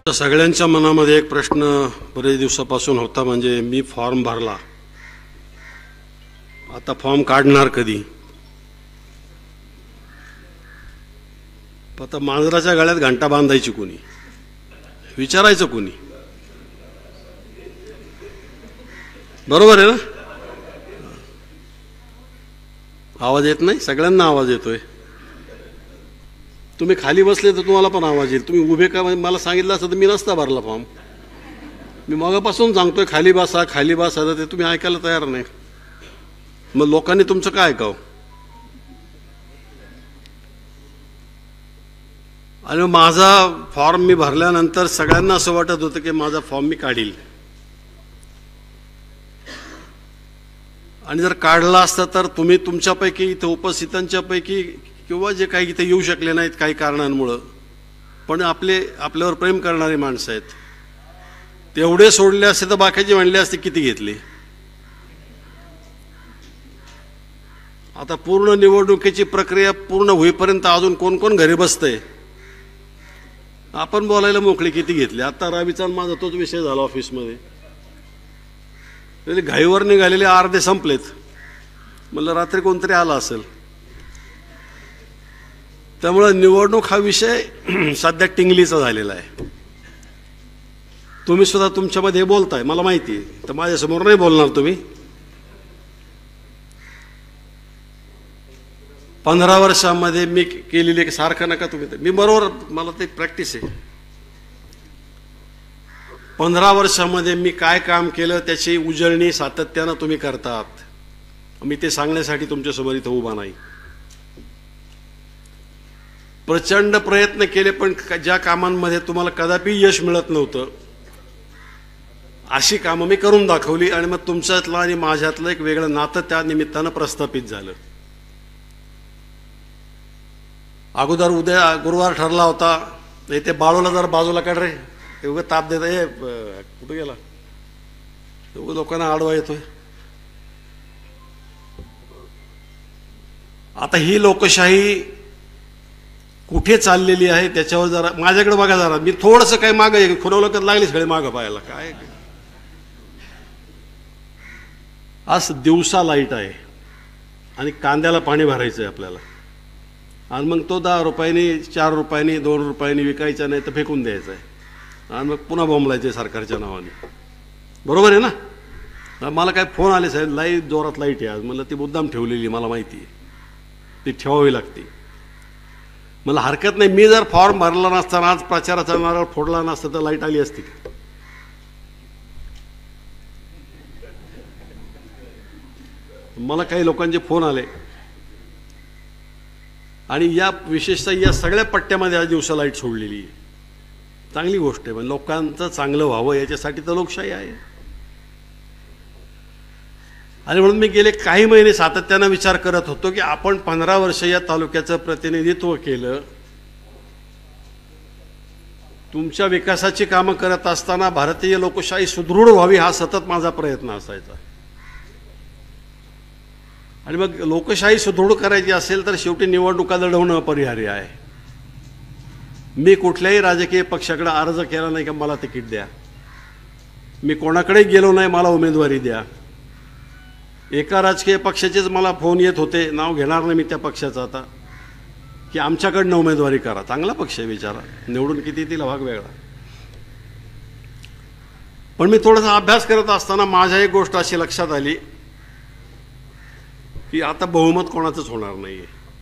सगळ्यांच्या मनामध्ये एक प्रश्न बरेच दिवसापासून होता, म्हणजे मी फॉर्म भरला, आता फॉर्म काढणार कधी. आता मांजराच्या गळ्यात घंटा बांधायची कोणी, विचारायचं कोणी? बरोबर आहे ना? आवाज येत नाही? सगळ्यांना आवाज येतोय. तुम्ही खाली बसले तर तुम्हाला पण आवाज येईल. तुम्ही उभे का मला सांगितलं असतं तर मी नसता भरला फॉर्म. मी मगापासून सांगतोय खाली बसा खाली बसा, तर ते तुम्ही ऐकायला तयार नाही. मग लोकांनी तुमचं काय ऐकावं? आणि माझा फॉर्म मी भरल्यानंतर सगळ्यांना असं वाटत होतं की माझा फॉर्म मी काढील, आणि जर काढला असता तर तुम्ही तुमच्यापैकी इथं उपस्थितांच्या पैकी किंवा जे काही इथे येऊ शकले नाहीत काही कारणांमुळं, पण आपल्यावर प्रेम करणारी माणसं आहेत, तेवढे सोडले असते तर बाकीचे म्हणले असते किती घेतले. आता पूर्ण निवडणुकीची प्रक्रिया पूर्ण होईपर्यंत अजून कोण कोण घरी बसतंय, आपण बोलायला मोकळे किती घेतले. आता रवीचा माझा तोच विषय झाला ऑफिसमध्ये. घाईवर निघालेले अर्धे संपलेत. म्हणलं रात्री कोणतरी आला असेल. त्यामुळे निवडणूक हा विषय सध्या टिंगलीचा झालेला आहे. तुम्ही सुद्धा तुमच्यामध्ये बोलताय, मला माहिती आहे, तर माझ्यासमोर नाही बोलणार तुम्ही. 15 वर्षामध्ये मी केलेली सारखं नका तुम्ही, मी बरोबर, मला ते प्रॅक्टिस आहे. 15 वर्षामध्ये मी काय काम केलं त्याची उजळणी सातत्यानं तुम्ही करतात. मी ते सांगण्यासाठी तुमच्यासमोर इथं उभा नाही. प्रचंड प्रयत्न केले, पण ज्या कामांमध्ये तुम्हाला कदापि यश मिळत नव्हतं अशी कामं मी करून दाखवली, आणि मग तुमच्यातलं आणि माझ्यातलं एक वेगळं नातं त्या निमित्तानं प्रस्थापित झालं. अगोदर उद्या गुरुवार ठरला होता, ते बाळूला जरा बाजूला काढ रे, ते उगा ताप देत आहे, कुठं गेला, उगा लोकांना आडवा येतोय. आता ही लोकशाही कुठे चाललेली आहे त्याच्यावर जरा माझ्याकडे बघा. जरा मी थोडंसं काय मागं खुरवलं तर लागली सगळे मागं पाहायला. काय आज दिवसा लाईट आहे आणि कांद्याला पाणी भरायचं आहे आपल्याला, आणि मग तो 10 रुपयांनी 4 रुपयांनी 2 रुपयांनी विकायचा नाही तर फेकून द्यायचा आहे, आणि मग पुन्हा बोंबलायचे सरकारच्या नावाने. बरोबर आहे ना? मला काय फोन आले, साहेब लाईट जोरात लाईट आहे आज. म्हणलं ती मुद्दाम ठेवलेली, मला माहिती आहे, ती ठेवावी लागते. मला हरकत नाही. मी जर फॉर्म भरला नसताना, आज प्रचाराचा नारळ फोडला नसता तर लाईट आली असती. मला काही लोकांचे फोन आले, आणि या विशेषतः या सगळ्या पट्ट्यामध्ये आज दिवसा लाईट सोडलेली आहे. चांगली गोष्ट आहे, पण लोकांचं चांगलं व्हावं याच्यासाठी तर लोकशाही आहे. आणि म्हणून मी गेले काही महिने सातत्यानं विचार करत होतो की आपण 15 वर्ष या तालुक्याचं प्रतिनिधित्व केलं. तुमच्या विकासाची कामं करत असताना भारतीय लोकशाही सुदृढ व्हावी हा सतत माझा प्रयत्न असायचा. आणि मग लोकशाही सुदृढ करायची असेल तर शेवटी निवडणुका लढवणं अपरिहार्य आहे. मी कुठल्याही राजकीय पक्षाकडे अर्ज केला नाही की मला तिकीट द्या. मी कोणाकडे गेलो नाही मला उमेदवारी द्या. एका राजकीय पक्षाचेच मला फोन येत होते, नाव घेणार नाही मी त्या पक्षाचं आता, की आमच्याकडनं उमेदवारी करा. चांगला पक्ष आहे विचारा, निवडून किती येतील भाग वेगळा. पण मी थोडासा अभ्यास करत असताना माझ्या एक गोष्ट अशी लक्षात आली की आता बहुमत कोणाचंच होणार नाहीये.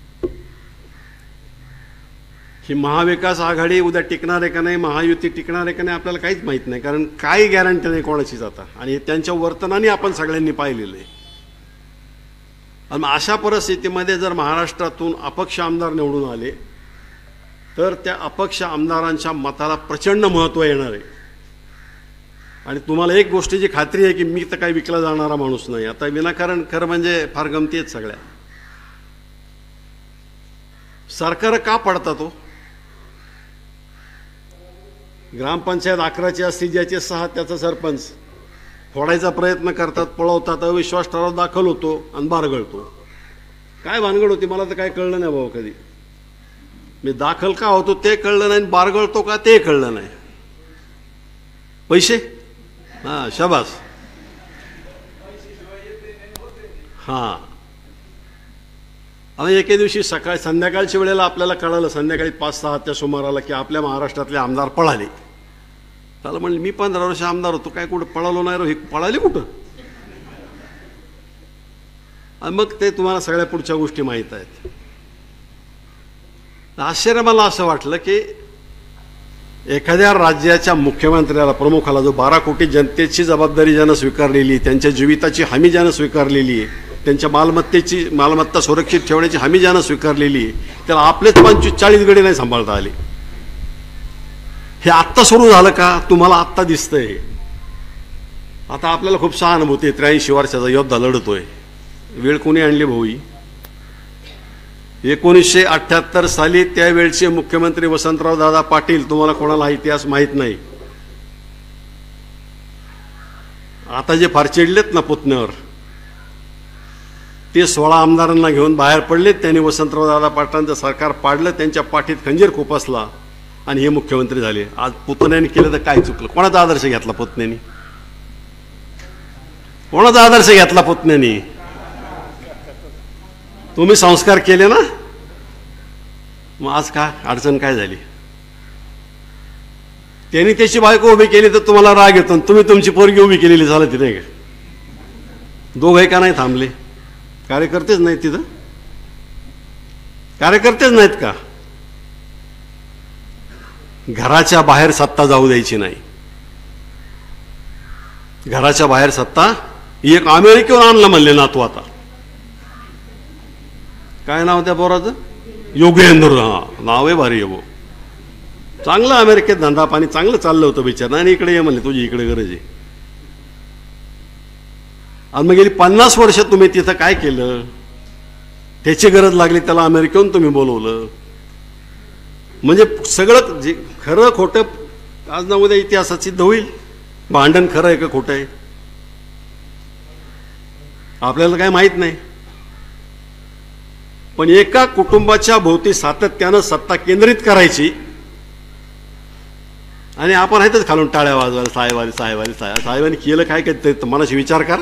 ही महाविकास आघाडी उद्या टिकणार आहे का नाही, महायुती टिकणार आहे का नाही आपल्याला काहीच माहीत नाही, कारण काही गॅरंटी नाही कोणाचीच आता, आणि त्यांच्या वर्तनाने आपण सगळ्यांनी पाहिलेलं आहे. आणि अशा परिस्थितीमध्ये जर महाराष्ट्रातून अपक्ष आमदार निवडून आले तर त्या अपक्ष आमदारांच्या मताला प्रचंड महत्त्व येणार आहे. आणि तुम्हाला एक गोष्टीची खात्री आहे की मी तर काही विकला जाणारा माणूस नाही. आता विनाकारण खरं म्हणजे फार गमती आहेत सगळ्या. सरकार का पडतात तो? ग्रामपंचायत 11ची असती, ज्याचे 6 त्याचा सरपंच फोडायचा प्रयत्न करतात, पळवतात, अविश्वास ठराव दाखल होतो आणि बारगळतो. काय भानगड होती मला तर काय कळलं नाही बाबा कधी. मी दाखल का होतो ते कळलं नाही, बारगळतो का ते कळलं नाही. पैसे, हां शाबास, हां. आणि एके दिवशी सकाळी संध्याकाळच्या वेळेला आपल्याला कळालं, संध्याकाळी 5-6च्या सुमाराला, की आपल्या महाराष्ट्रातले आमदार पळाले. त्याला म्हणलं मी 15 वर्ष आमदार होतो, काय कुठं पळालो नाही रो, हे पळाले कुठं? आणि मग ते तुम्हाला सगळ्या पुढच्या गोष्टी माहीत आहेत. आश्चर्य मला असं वाटलं की एखाद्या राज्याच्या मुख्यमंत्र्याला, प्रमुखाला, जो 12 कोटी जनतेची जबाबदारी ज्यानं स्वीकारलेली, त्यांच्या जीविताची हमी ज्यानं स्वीकारलेली आहे, त्यांच्या मालमत्ता सुरक्षित ठेवण्याची हमी ज्यानं स्वीकारलेली आहे, त्याला आपलेच 25-40 गडी नाही सांभाळता आले. हे आत्ता सुरू झालं का? तुम्हाला आत्ता दिसतंय. आता आपल्याला खूप सहानुभूती आहे. 83 वर्षाचा योद्धा लढतोय. वेळ कोणी आणली भाऊ? 1978 साली त्यावेळचे मुख्यमंत्री वसंतराव दादा पाटील. तुम्हाला कोणाला इतिहास माहीत नाही. आता जे फार चिडलेत ना पुतण्यावर, ते 16 आमदारांना घेऊन बाहेर पडलेत. त्यांनी वसंतराव दादा पाटलांचं सरकार पाडलं, त्यांच्या पाठीत खंजीर खुपसला आणि हे मुख्यमंत्री झाले. आज पुतण्याने केलं तर काय चुकलं? कोणाचा आदर्श घेतला पुतण्यानी? कोणाचा आदर्श घेतला पुतण्यानी? तुम्ही संस्कार केले ना, मग आज का अडचण काय झाली? त्यांनी त्याची बायको उभी केली तर तुम्हाला राग येतो, तुम्ही तुमची पोरगी उभी केलेली झालं ती नाही का? दोघंही का नाही थांबले? कार्यकर्तेच नाहीत तिथं? कार्यकर्तेच नाहीत का? घराच्या बाहेर सत्ता जाऊ द्यायची नाही. घराच्या बाहेर सत्ता, एक अमेरिकेवर आणलं म्हणले नातू. आता काय नाव त्या पोराचं? योगेंद्र. हा, नाव आहे भारी आहे. चांगलं अमेरिकेत धंदा पाणी चांगलं चाललं होतं बिचारा, आणि इकडे ये म्हणले तुझी इकडे गरज आहे. आणि मग गेली 50 वर्ष तुम्ही तिथं काय केलं? त्याची गरज लागली त्याला अमेरिकेहून तुम्ही बोलवलं. म्हणजे सगळं जे खरं खोटं आज ना उद्या इतिहासात सिद्ध होईल. भांडण खरं आहे का खोटं आहे आपल्याला काय माहीत नाही. पण एका कुटुंबाच्या भोवती सातत्यानं सत्ता केंद्रित करायची आणि आपण आहेतच खालून टाळ्या वाजवायला, साहेबांनी साहेबांनी साहेबांनी केलं काय काय मनाशी विचार करा.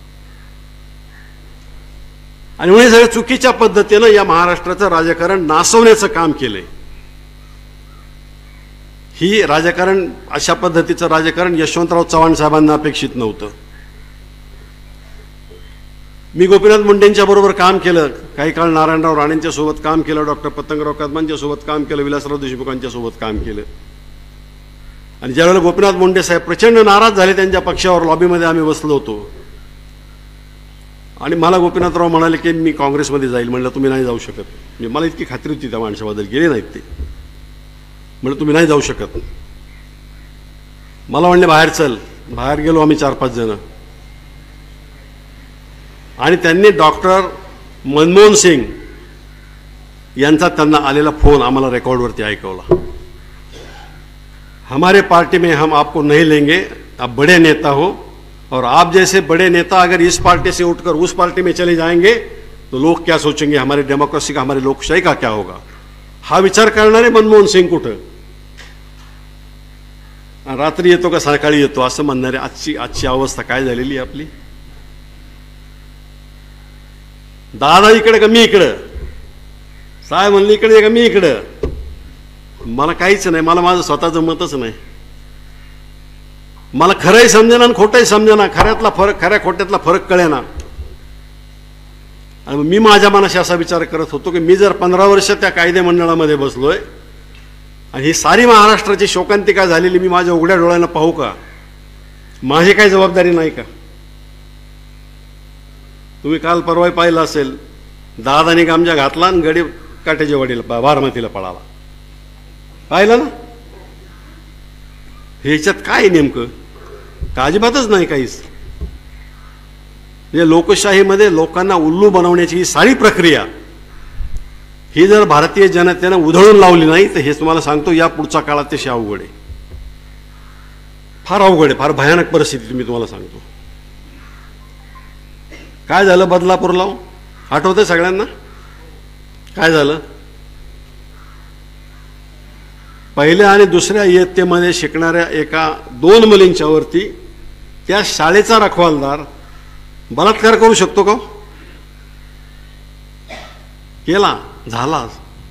आणि म्हणून सगळं चुकीच्या पद्धतीनं या महाराष्ट्राचं राजकारण नासवण्याचं काम केलंय. ही राजकारण, अशा पद्धतीचं राजकारण यशवंतराव चव्हाण साहेबांना अपेक्षित नव्हतं. मी गोपीनाथ मुंडेंच्या बरोबर काम केलं, काही काळ नारायणराव राणेंच्या सोबत काम केलं, डॉक्टर पतंगराव कदमांच्या सोबत काम केलं, विलासराव देशमुखांच्या सोबत काम केलं. आणि ज्यावेळेला गोपीनाथ मुंडे साहेब प्रचंड नाराज झाले त्यांच्या पक्षावर, लॉबीमध्ये आम्ही बसलो होतो आणि मला गोपीनाथराव म्हणाले की मी काँग्रेसमध्ये जाईल. म्हणलं तुम्ही नाही जाऊ शकत. म्हणजे मला इतकी खात्री होती त्या माणसाबद्दल, गेले नाहीत ते. म्हणलं तुम्ही नाही जाऊ शकत. मला म्हणले बाहेर चल. बाहेर गेलो आम्ही 4-5 जण, आणि त्यांनी डॉक्टर मनमोहन सिंग यांचा त्यांना आलेला फोन आम्हाला रेकॉर्डवरती ऐकवला. हमारे पार्टी में हम आपको नहीं लेंगे, आप बड़े नेता हो, और आप जैसे बड़े नेता अगर इस पार्टी से उठकर उस पार्टी में चले जाएंगे तो लोग क्या सोचेंगे, हमारी डेमोक्रेसी का, हमारी लोकशाही का क्या होगा. हा विचार करणारे मनमोहन सिंग कुठं, रात्री येतो का सकाळी येतो असं म्हणणारे आजची अवस्था काय झालेली आहे आपली. दादा इकडे का मी इकडं, साहेब म्हणले इकडे का मी इकडं. मला काहीच नाही, मला माझं स्वतःचं मतच नाही. मला खरंही समजेना आणि खोटंही समजेना, खऱ्यातला फरक, खऱ्या खोट्यातला फरक कळेना. आणि मी माझ्या मनाशी असा विचार करत होतो की मी जर 15 वर्ष त्या कायदे मंडळामध्ये बसलोय आणि ही सारी महाराष्ट्राची शोकांतिका झालेली मी माझ्या उघड्या डोळ्यानं पाहू का? माझी काही जबाबदारी नाही का? तुम्ही काल परवा पाहिलं असेल, दादानी गामजा घातला आणि गडी काट्याच्या वाडीला बारामतीला पळाला. पाहिलं ना? ह्याच्यात काय नेमकं? अजिबातच नाही काहीच. म्हणजे लोकशाहीमध्ये लोकांना उल्लू बनवण्याची ही सारी प्रक्रिया ही जर भारतीय जनतेनं उधळून लावली नाही तर हे तुम्हाला सांगतो या पुढच्या काळात ते अवघड आहे. फार अवघड आहे, फार भयानक परिस्थिती मी तुम्हाला सांगतो. काय झालं बदलापूरला? आठवतंय सगळ्यांना काय झालं? पहिल्या आणि दुसऱ्या इयत्तेमध्ये शिकणाऱ्या एका 2 मुलींच्या वरती त्या शाळेचा रखवालदार बलात्कार करू शकतो का? केला, झाला.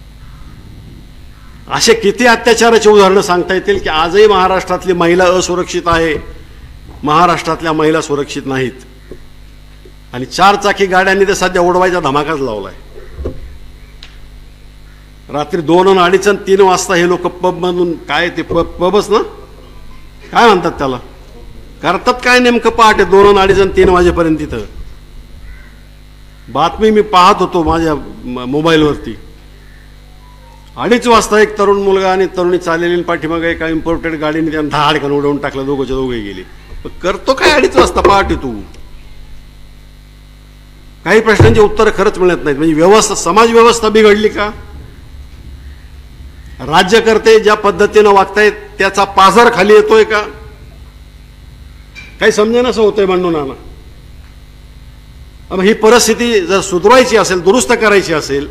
असे किती अत्याचाराची उदाहरणं सांगता येतील की आजही महाराष्ट्रातली महिला असुरक्षित आहे, महाराष्ट्रातल्या महिला सुरक्षित नाहीत. आणि 4 चाकी गाड्यांनी ते सध्या उडवायचा धमाकाच लावलाय. रात्री 2 आणि 2:30 आणि 3 वाजता हे लोक पब मधून, काय ते पबच ना, काय म्हणतात त्याला, करतात काय नेमकं पहाटे 2 आणि 2:30 आणि 3 वाजेपर्यंत तिथं. बातमी मी पाहत होतो माझ्या मोबाईलवरती. 2:30 वाजता एक तरुण मुलगा आणि तरुणी चाललेली, पाठीमागे एका इम्पोर्टेड गाडीने त्यांना धाडकन उडवून टाकलं, दोघंच्या दोघे गेले. करतो काय 2:30 वाजता पहाटे तू? काही प्रश्नांची उत्तरं खरंच मिळत नाहीत. म्हणजे व्यवस्था, समाज व्यवस्था बिघडली का? राज्यकर्ते ज्या पद्धतीनं वागतायत त्याचा पाझर खाली येतोय का? काही समजेनासं होतंय म्हणून. ही परिस्थिती जर सुधारायची असेल, दुरुस्त करायची असेल,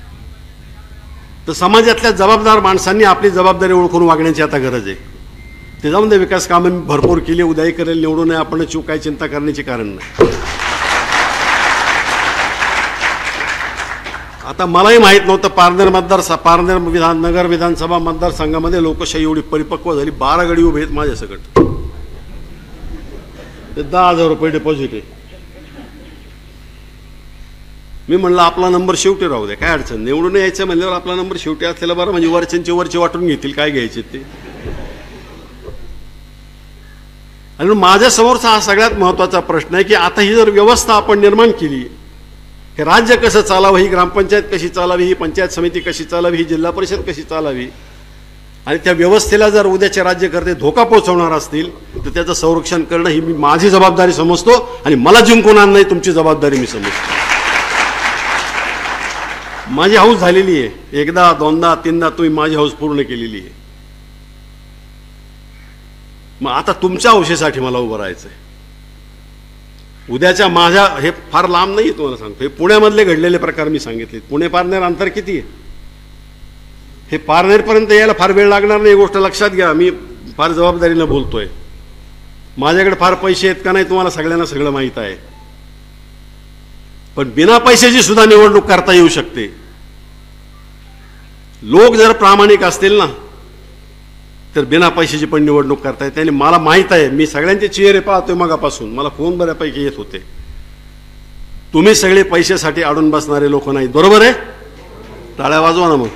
तर समाजातल्या जबाबदार माणसांनी आपली जबाबदारी ओळखून वागण्याची आता गरज आहे. ते जाऊन दे, विकास कामं भरपूर केली, उद्याही करेल, निवडून नये, आपण काय चिंता करण्याची कारण नाही. आता मलाही माहीत नव्हतं पारनेर नगर विधानसभा मतदारसंघामध्ये लोकशाही एवढी परिपक्व झाली. 12 गडी उभे आहेत माझ्या सकट. 10,000 रुपये डिपॉझिट आहे. मी म्हणलं आपला नंबर शेवटी राहू द्या, काय अडचण, निवडून यायचं म्हणल्यावर आपला नंबर शेवटी असलेला बरं, म्हणजे वरच्यांचे वरचे वाटून घेतील काय घ्यायचे ते. आणि माझ्या समोरचा हा सगळ्यात महत्वाचा प्रश्न आहे की आता ही जर व्यवस्था आपण निर्माण केली, हे राज्य कसं चालावं, ही ग्रामपंचायत कशी चालावी, ही पंचायत समिती कशी चालावी, ही जिल्हा परिषद कशी चालावी, आणि त्या व्यवस्थेला जर उद्याचे राज्यकर्ते धोका पोहोचवणार असतील तर त्याचं संरक्षण करणं ही मी माझी जबाबदारी समजतो. आणि मला जिंकून आणणं ही तुमची जबाबदारी मी समजतो. माझी हौस झालेली आहे. 1दा 2दा 3दा तुम्ही माझी हौस पूर्ण केलेली आहे. मग आता तुमच्या हौसेसाठी मला उभं राहायचंय. उद्याच्या माझ्या, हे फार लांब नाही तुम्हाला सांगतो, हे पुण्यामधले घडलेले प्रकार मी सांगितले. पुणे पारनेर अंतर किती आहे? हे पारनेरपर्यंत यायला फार वेळ लागणार नाही, ही गोष्ट लक्षात घ्या. मी फार जबाबदारीनं बोलतोय. माझ्याकडे फार पैसे आहेत का नाही तुम्हाला सगळ्यांना सगळं माहीत आहे. पण बिना पैशाची सुद्धा निवडणूक करता येऊ शकते. लोक जर प्रामाणिक असतील ना तर बिना पैशाची पण निवडणूक करता येते. आणि मला माहित आहे, मी सगळ्यांचे चेहरे पाहतोय मगापासून, मला फोन बऱ्यापैकी येत होते. तुम्ही सगळे पैशासाठी अडून बसणारे लोक नाहीत. बरोबर आहे? टाळ्या वाजवा ना मग.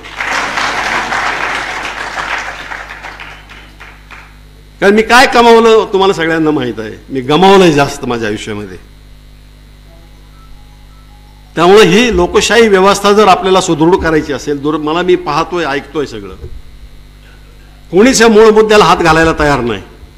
कारण मी काय कमावलं तुम्हाला सगळ्यांना माहित आहे. मी गमावलंय जास्त माझ्या आयुष्यामध्ये. त्यामुळे ही लोकशाही व्यवस्था जर आपल्याला सुदृढ करायची असेल, मला मी पाहतोय, ऐकतोय सगळं, कोणीच या मूळ मुद्द्याला हात घालायला तयार नाही.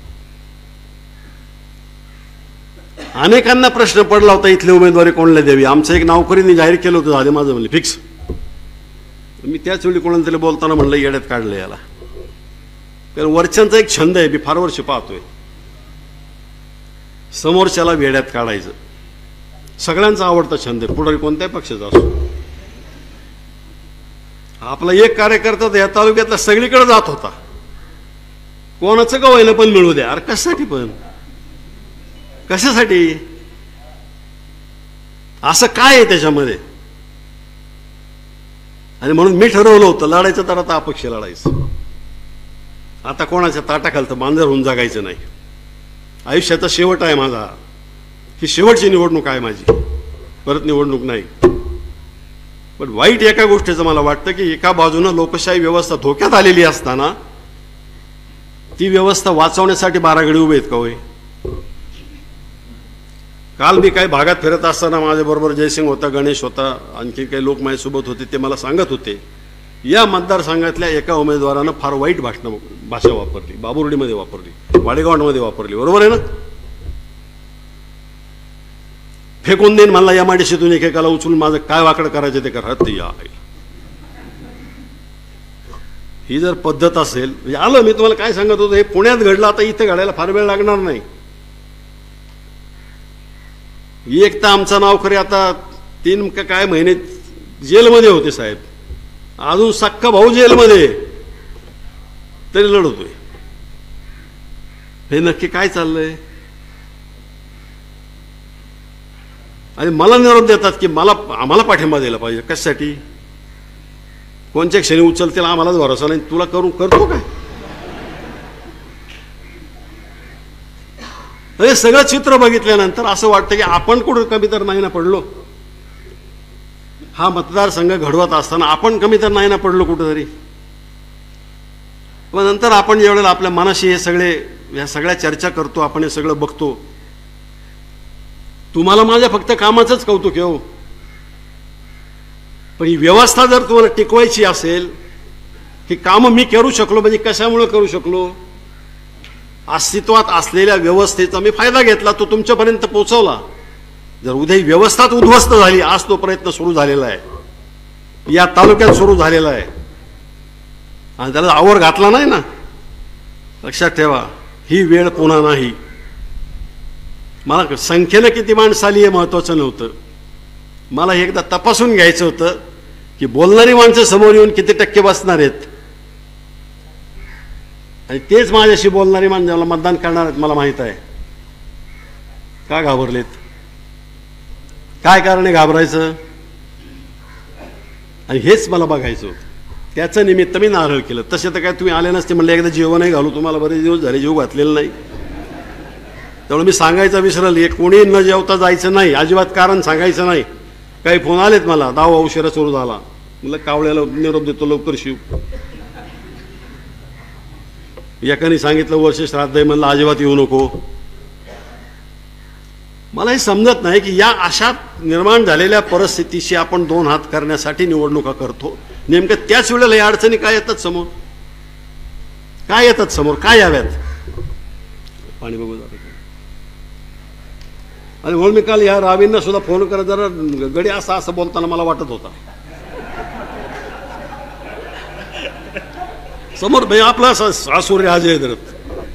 अनेकांना प्रश्न पडला होता इथली उमेदवारी कोणाला द्यावी. आमचं एक नोकरीने जाहीर केलं होतं, झाले माझं म्हणले फिक्स. मी त्याच वेळी कोणाला तरी बोलताना म्हणलं येड्यात काढलं याला. कारण वरच्यांचा एक छंद आहे, मी फार वर्ष पाहतोय, समोरच्याला वेड्यात काढायचं. सगळ्यांचा आवडता छंद आहे, पुढे कोणत्याही पक्षाचा असो. आपला एक कार्यकर्ता तर या तालुक्यातला सगळीकडे जात होता, कोणाचं का व्हायला पण मिळू द्या. अरे कशासाठी पण, कशासाठी, असं काय आहे त्याच्यामध्ये? आणि म्हणून मी ठरवलं होतं लढायचं तर आता अपक्ष लढायचं. आता कोणाच्या ताटाखालतं मांजर होऊन जगायचं नाही. आयुष्याचा शेवट आहे माझा, ही शेवटची निवडणूक आहे माझी, परत निवडणूक नाही. पण वाईट एका गोष्टीचं मला वाटतं की एका बाजूनं लोकशाही व्यवस्था धोक्यात आलेली असताना ती व्यवस्था वाचवण्यासाठी 12 गडी उभे आहेत का होय? काल मी काही भागात फिरत असताना माझ्याबरोबर जयसिंग होता, गणेश होता, आणखी काही लोक माझ्यासोबत होते. ते मला सांगत होते या मतदारसंघातल्या एका उमेदवारानं फार वाईट भाषा वापरली, बाबुर्डीमध्ये वापरली, वाडेगावमध्ये वापरली. बरोबर आहे ना? फेकून देईन मला MIDCतून एकेकाला उचलून, माझं काय वाकडं करायचं ते करा. ही जर पद्धत असेल, म्हणजे आलं मी तुम्हाला काय सांगत होतो, हे पुण्यात घडलं, आता इथे घडायला फार वेळ लागणार नाही. एक तर आमचा नोकरी आता 3 काय महिने जेलमध्ये होते साहेब, अजून सक्का भाऊ जेलमध्ये. तरी लढवतोय. हे नक्की काय चाललंय? आणि मला निरोप देतात की आम्हाला पाठिंबा दिला पाहिजे. कशासाठी? कोणत्या क्षणी उचलतील आम्हालाच भरोसा नाही. तुला करतो काय? हे सगळं चित्र बघितल्यानंतर असं वाटतं की आपण कुठं कमी तर नाही ना पडलो. हा मतदारसंघ घडवत असताना आपण कमी तर नाही ना पडलो कुठंतरी. पण नंतर आपण ज्यावेळेला आपल्या मनाशी या सगळ्या चर्चा करतो, आपण हे सगळं बघतो, तुम्हाला माझ्या फक्त कामाचंच कौतुक आहे हो. पण ही व्यवस्था जर तुम्हाला टिकवायची असेल, ही कामं मी करू शकलो म्हणजे कशामुळे करू शकलो? अस्तित्वात असलेल्या व्यवस्थेचा मी फायदा घेतला, तो तुमच्यापर्यंत पोहोचवला. जर उद्या ही व्यवस्थाच उद्ध्वस्त झाली, आज तो प्रयत्न सुरू झालेला आहे, या तालुक्यात सुरू झालेला आहे, आणि त्याला आवर घातला नाही ना, लक्षात ठेवा, ही वेळ पुन्हा नाही. मला संख्येनं किती माणसं आली हे महत्वाचं नव्हतं. मला हे एकदा तपासून घ्यायचं होतं की बोलणारी माणसं समोर येऊन किती टक्के बसणार आहेत, आणि तेच माझ्याशी बोलणारी माणसाला मतदान करणार आहेत. मला माहित आहे का घाबरलेत, काय कारण आहे घाबरायचं, आणि हेच मला बघायचं होतं. त्याचं निमित्त मी नारळ केलं. तसे तर काय तुम्ही आले नसते, म्हणले एकदा जेवणही घालू, तुम्हाला बरेच दिवस झाले जेव घातलेलं नाही. त्यामुळे मी सांगायचं विसरलं, कोणी न जेवता जायचं नाही, अजिबात कारण सांगायचं नाही. काही फोन आलेत मला, दावा उशिरा सुरू झाला, म्हणलं कावळ्याला निरोप देतो लवकर शिव. एकाने सांगितलं वर्ष श्राद्ध आहे, म्हणलं अजिबात येऊ नको. मला हे समजत नाही की या अशा निर्माण झालेल्या परिस्थितीशी आपण दोन हात करण्यासाठी निवडणुका करतो. नेमकं त्याच वेळेला या अडचणी काय येतात समोर, काय याव्यात. पाणी बघू जातं. आणि म्हणून मी काल या रावींना सुद्धा फोन करत, जरा गडी असं बोलताना मला वाटत होता समोर भाई आपला सासूर्य अजय धरत.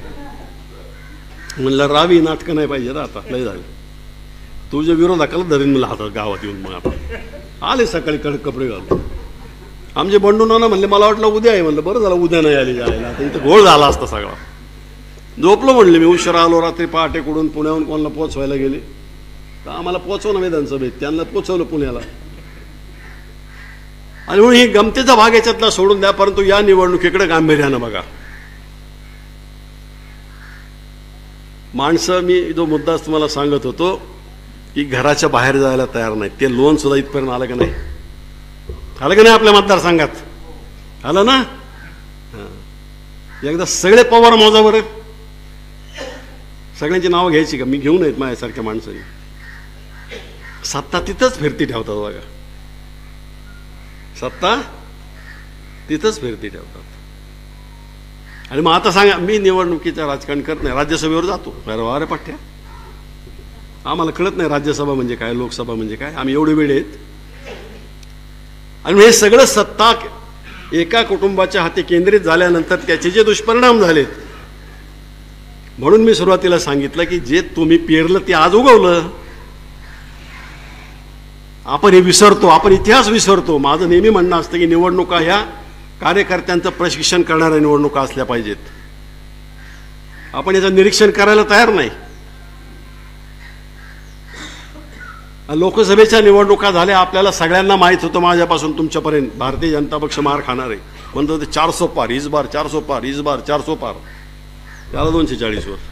म्हणलं रावी नाटकं नाही पाहिजे ना, आता लय झालं, तुझ्या विरोधाकाला धरीन मला हातात गावात येऊन. मग आता आले सकाळी कडक कपडे घालून. आमचे बंडू नाना म्हणले मला वाटलं उद्या आहे, म्हणलं बरं झालं उद्या नाही आली जायला, आता इथं घोळ झाला असता सगळा. झोपलो म्हणले मी, उशिरा आलो, रात्री पहाटे कडून पुण्याहून कोणाला पोचवायला गेले, तर आम्हाला पोचवलं विधानसभेत, त्यांना पोचवलं पुण्याला. आणि म्हणून ही गमतीचा भाग याच्यातला सोडून द्या, परंतु या निवडणुकीकडे गांभीर्यानं बघा. माणसं, मी जो मुद्दा तुम्हाला सांगत होतो की घराच्या बाहेर जायला तयार नाही, ते लोन सुद्धा इथपर्यंत आलं का नाही, आपल्या मतदारसंघात आलं ना. एकदा सगळे पवार मोजा बरं, सगळ्यांची नावं घ्यायची का, मी घेऊन येत माझ्यासारख्या माणसाने. सत्ता तिथंच फिरती ठेवतात बघा, सत्ता तिथंच फिरती ठेवतात. आणि मग आता सांगा, मी निवडणुकीचं राजकारण करत नाही, राज्यसभेवर जातो, अरे पठ्ठ्या, आम्हाला कळत नाही राज्यसभा म्हणजे काय, लोकसभा म्हणजे काय, आम्ही एवढे वेळ आहेत. आणि हे सगळं सत्ता एका कुटुंबाच्या हाती केंद्रित झाल्यानंतर त्याचे जे दुष्परिणाम झालेत, म्हणून मी सुरुवातीला सांगितलं की जे तुम्ही पेरलं ते आज उगवलं. आपण हे विसरतो, आपण इतिहास विसरतो. माझं नेहमी म्हणणं असतं की निवडणुका ह्या कार्यकर्त्यांचं प्रशिक्षण करणाऱ्या निवडणुका असल्या पाहिजेत. आपण याचं निरीक्षण करायला तयार नाही. लोकसभेच्या निवडणुका झाल्या, आपल्याला सगळ्यांना माहीत होतं माझ्यापासून तुमच्यापर्यंत, भारतीय जनता पक्ष मार खाणार आहे, म्हणतो ते 400 पार, इस बार 400 पार, इस बार 400 पार, त्याला 240 वर.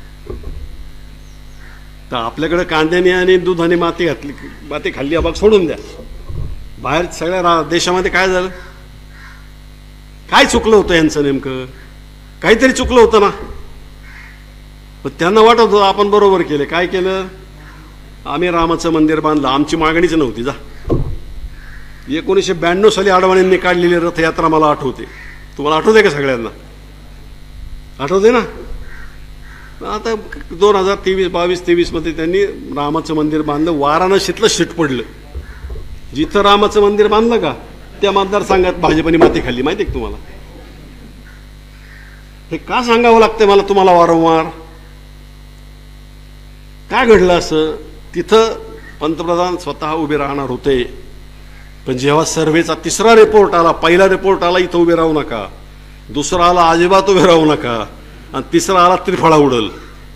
तर आपल्याकडे कांद्याने आणि दुधाने माती खाल्ली, अबाग सोडून द्या. बाहेर सगळ्या देशामध्ये काय झालं, काय चुकलं होतं यांचं, नेमकं काहीतरी चुकलं होतं ना. पण त्यांना वाटत होतं आपण बरोबर केले. काय केलं, आम्ही रामाचं मंदिर बांधलं, आमची मागणीच नव्हती. जा 1992 साली अडवाणींनी काढलेली रथयात्रा मला आठवते. तुम्हाला आठवते का सगळ्यांना, आठवते ना. आता 2023 मध्ये त्यांनी रामाचं मंदिर बांधलं, वाराणसीतलं शीट पडलं. जिथं रामाचं मंदिर बांधलं का त्या मतदारसंघात भाजपने माती खाल्ली, माहिती आहे तुम्हाला. हे का सांगावं लागतंय मला तुम्हाला वारंवार, काय घडलं असं. तिथं पंतप्रधान स्वतः उभे राहणार होते, पण जेव्हा सर्व्हेचा तिसरा रिपोर्ट आला, पहिला रिपोर्ट आला इथं उभे राहू नका, दुसरा आला अजिबात उभे राहू नका, आणि तिसरा आला त्रिफळा उडल,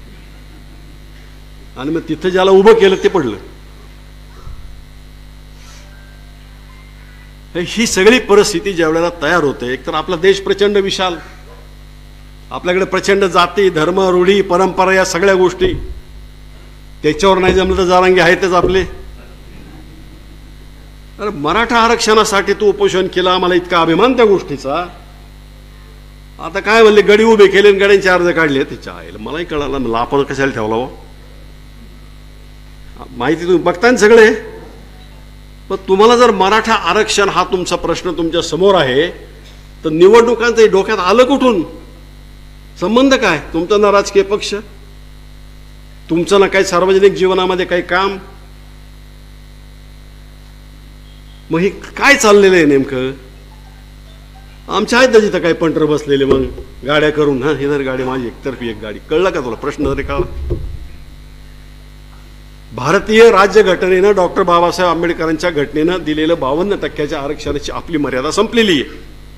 आणि मग तिथं ज्याला उभं केलं ते पडलं. ही सगळी परिस्थिती ज्या वेळेला तयार होते, एकतर आपला देश प्रचंड विशाल, आपल्याकडे प्रचंड जाती धर्म रूढी परंपरा या सगळ्या गोष्टी, त्याच्यावर नाही जमलं तर जारांगी आहेतच आपले. अरे मराठा आरक्षणासाठी तू उपोषण केलं, आम्हाला इतका अभिमान त्या गोष्टीचा. आता काय म्हणले, गडी उभे केले आणि गड्यांचे अर्ज काढले. त्याच्या आईला मलाही कळालं, मला आपण कशाला ठेवला हो, माहिती तुम्ही बघताय ना सगळे. पण तुम्हाला जर मराठा आरक्षण हा तुमचा प्रश्न तुमच्या समोर आहे, तर निवडणुकांचं डोक्यात आलं कुठून? संबंध काय तुमचा? ना राजकीय पक्ष, तुमचं ना काही सार्वजनिक जीवनामध्ये काही काम. मग हे काय चाललेलं आहे नेमकं? आमच्या आहेत ना जिथं काही पंटर बसलेले, मग गाड्या करून, हा ही जर गाडी माझी एकतर्फी एक गाडी. कळलं का तुला प्रश्न तरी कळला? भारतीय राज्यघटनेनं डॉक्टर बाबासाहेब आंबेडकरांच्या घटनेनं दिलेलं 52% आरक्षणाची आपली मर्यादा संपलेली आहे.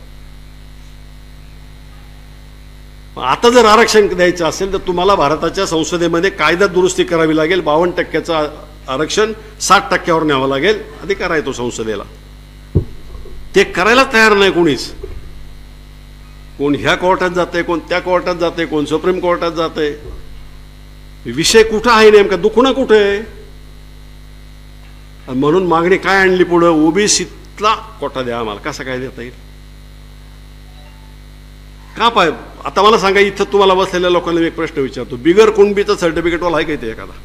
आता जर आरक्षण द्यायचं असेल तर तुम्हाला भारताच्या संसदेमध्ये कायदा दुरुस्ती करावी लागेल. 52% आरक्षण 60%वर न्यावं लागेल. अधिकार आहे तो संसदेला. ते करायला तयार नाही कोणीच. कोण ह्या कोर्टात जाते, कोण त्या कोर्टात जाते, कोण सुप्रीम कोर्टात जाते. विषय कुठं आहे नेमका, दुखणं कुठे आहे? म्हणून मागणी काय आणली पुढं? ओबीसीतला कोटा द्या आम्हाला. कसा काय देता येईल? का पाय? आता मला सांगा, इथं तुम्हाला बसलेल्या लोकांना मी एक प्रश्न विचारतो, बिगर कुणबीचं सर्टिफिकेटवाला आहे का इथे एखादा?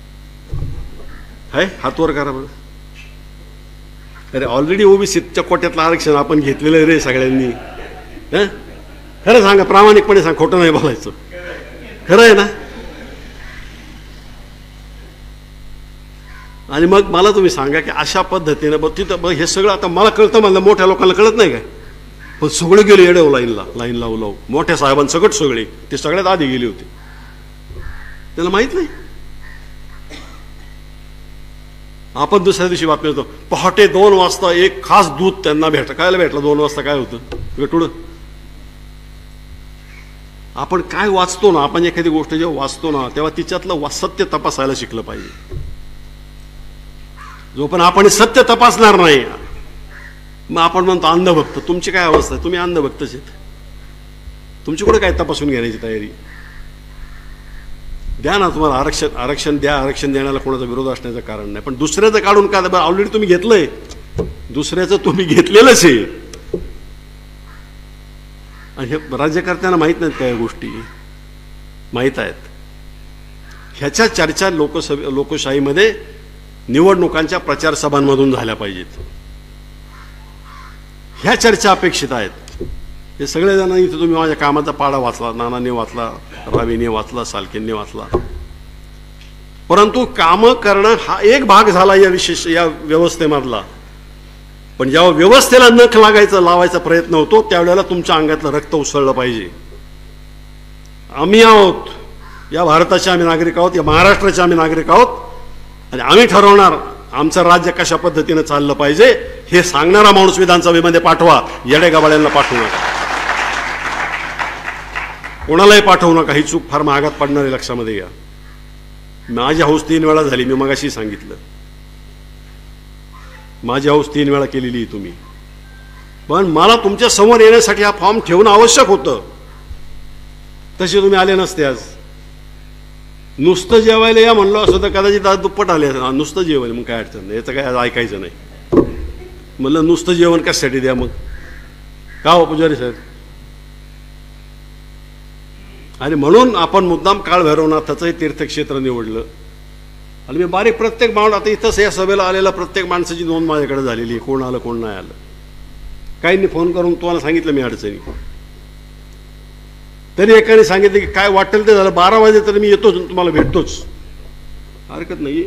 आहे? हात वर करा बरं. अरे ऑलरेडी ओबीसीच्या कोट्यातलं आरक्षण आपण घेतलेलं रे सगळ्यांनी. खरं सांगा, प्रामाणिकपणे सांग, खोटं नाही बोलायचं. खरं आहे ना? आणि मग मला तुम्ही सांगा की अशा पद्धतीनं तिथं हे सगळं आता मला कळतं, म्हणलं मोठ्या लोकांना कळत नाही काय? पण सगळे गेले येडे लाईन लावू मोठ्या साहेबांसकट सगळे, ते सगळ्यात आधी गेले होते. त्याला माहित नाही. आपण दुसऱ्या दिवशी बातमी होतो, पहाटे 2 वाजता एक खास दूत त्यांना कायला भेटलं. 2 वाजता काय होतं गटुड? आपण काय वाचतो ना, आपण एखादी गोष्ट जेव्हा वाचतो ना, तेव्हा तिच्यातलं सत्य तपासायला शिकलं पाहिजे. जो पण आपण सत्य तपासणार नाही, मग आपण म्हणतो अंधभक्त. तुमची काय अवस्था आहे? तुम्ही अंधभक्तच आहेत. तुमची कुठे काय तपासून घेण्याची तयारी? द्या ना, तुम्हाला आरक्षण द्या. आरक्षण देण्याला कोणाचा विरोध असण्याचं कारण नाही. पण दुसऱ्याचं काढून का? ऑलरेडी तुम्ही घेतलंय, दुसऱ्याचं तुम्ही घेतलेलंच आहे. आणि हे राज्यकर्त्यांना माहीत नाहीत काय गोष्टी? माहीत आहेत. ह्याच्या चर्चा लोकशाहीमध्ये निवडणुकांच्या प्रचार सभांमधून झाल्या पाहिजेत. ह्या चर्चा अपेक्षित आहेत. हे सगळेजण इथे तुम्ही माझ्या कामाचा पाडा वाचला, नानांनी वाचला, रावीने वाचला, सालकेंनी वाचला. परंतु कामं करणं हा एक भाग झाला या व्यवस्थेमधला. पण जेव्हा व्यवस्थेला नख लावायचा प्रयत्न होतो, त्यावेळेला तुमच्या अंगातलं रक्त उसळलं पाहिजे. आम्ही आहोत, या भारताचे आम्ही नागरिक आहोत, या महाराष्ट्राचे आम्ही नागरिक आहोत, आणि आम्ही ठरवणार आमचं राज्य कशा पद्धतीनं चाललं पाहिजे. हे सांगणारा माणूस विधानसभेमध्ये पाठवा. येडेगाबाळ्यांना पाठवू नका, कोणालाही पाठवू नका. ही चूक फार महागात पडणार आहे, लक्षामध्ये घ्या. माझी हौस 3 वेळा झाली. मी मगाशी सांगितलं, माझी हौस 3 वेळा केलेली तुम्ही. पण मला तुमच्या समोर येण्यासाठी हा फॉर्म ठेवणं आवश्यक होतं. तसे तुम्ही आले नसते. आज नुसतं जेवायला या म्हणलो असं तर कदाचित आज दुप्पट आले. नुसतं जेवण, मग काय अडचण नाही, याचं काय आज ऐकायचं नाही. म्हणलं नुसतं जेवण कशासाठी द्या मग? का हो पुजारी साहेब? आणि म्हणून आपण मुद्दाम काळभैरवनाथाचंही तीर्थक्षेत्र निवडलं. आणि मी बारीक प्रत्येक माणूस, आता इथंच या सभेला आलेला प्रत्येक माणसाची नोंद माझ्याकडे झालेली आहे. कोण आलं कोण नाही आलं. काहींनी फोन करून तुम्हाला सांगितलं मी अडचणी. तरी एकाने सांगितलं की काय वाटेल ते झालं, 12 वाजे तरी मी येतोच, तुम्हाला भेटतोच. हरकत नाही,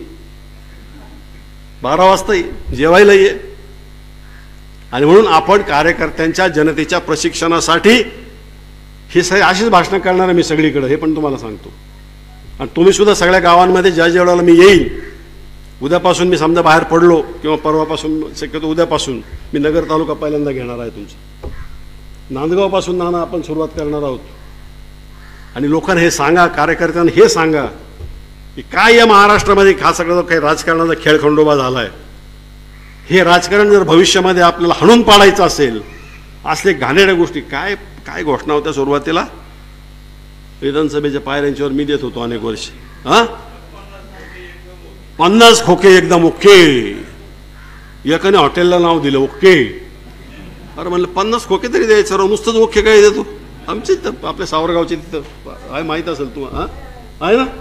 12 वाजता जेवायला ये. आणि म्हणून आपण कार्यकर्त्यांच्या जनतेच्या प्रशिक्षणासाठी ही अशीच भाषणं करणार मी सगळीकडे, हे पण तुम्हाला सांगतो. आणि तुम्ही सुद्धा सगळ्या गावांमध्ये ज्या वेळेला मी येईल, उद्यापासून मी समजा बाहेर पडलो किंवा परवापासून, शक्यतो उद्यापासून मी नगर तालुका पहिल्यांदा घेणार आहे तुमचा. नांदगावपासून नाना आपण सुरुवात करणार आहोत. आणि लोकांना हे सांगा, कार्यकर्त्यांना हे सांगा की काय या महाराष्ट्रामध्ये हा सगळा काही राजकारणाचा खेळखंडोबा झाला आहे. हे राजकारण जर भविष्यामध्ये आपल्याला हाणून पाडायचं असेल, असले घाणेरड्या गोष्टी काय काय घोषणा होत्या सुरुवातीला विधानसभेच्या पायऱ्यांच्यावर मी देत होतो अनेक वर्ष. 50 खोके एकदम ओके. एकाने हॉटेलला नाव दिलं ओके. अरे म्हणलं 50 खोके तरी द्यायचं राव, नुसतंच ओके काय देतो. आमचे आपल्या सावरगावचे तिथं आहे, माहीत असेल तुम्हाला, आहे ना.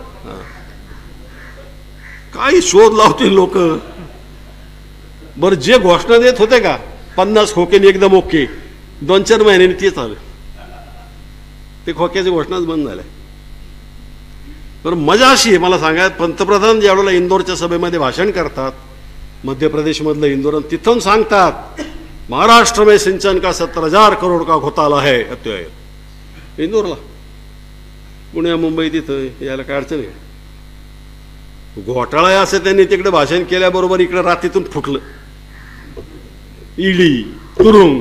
काही शोध लावतील लोक. बरं जे घोषणा देत होते का 50 खोकेने एकदम ओके, 2-4 महिन्यांनी तेच आलं. ते खोक्याची घोषणाच बंद झाल्या. तर मजा अशी आहे, मला सांगा, पंतप्रधान ज्यावेळेला इंदोरच्या सभेमध्ये भाषण करतात, मध्य प्रदेशमधलं इंदोर, तिथून सांगतात महाराष्ट्र में सिंचन का 70,000 करोड़ का घोटाला है. इंदोरला, पुण्या मुंबई तिथं यायला काय अडचण आहे. घोटाळा आहे असं त्यांनी तिकडे भाषण केल्याबरोबर इकडे रात्रीतून फुटलं. ईडी, तुरुंग,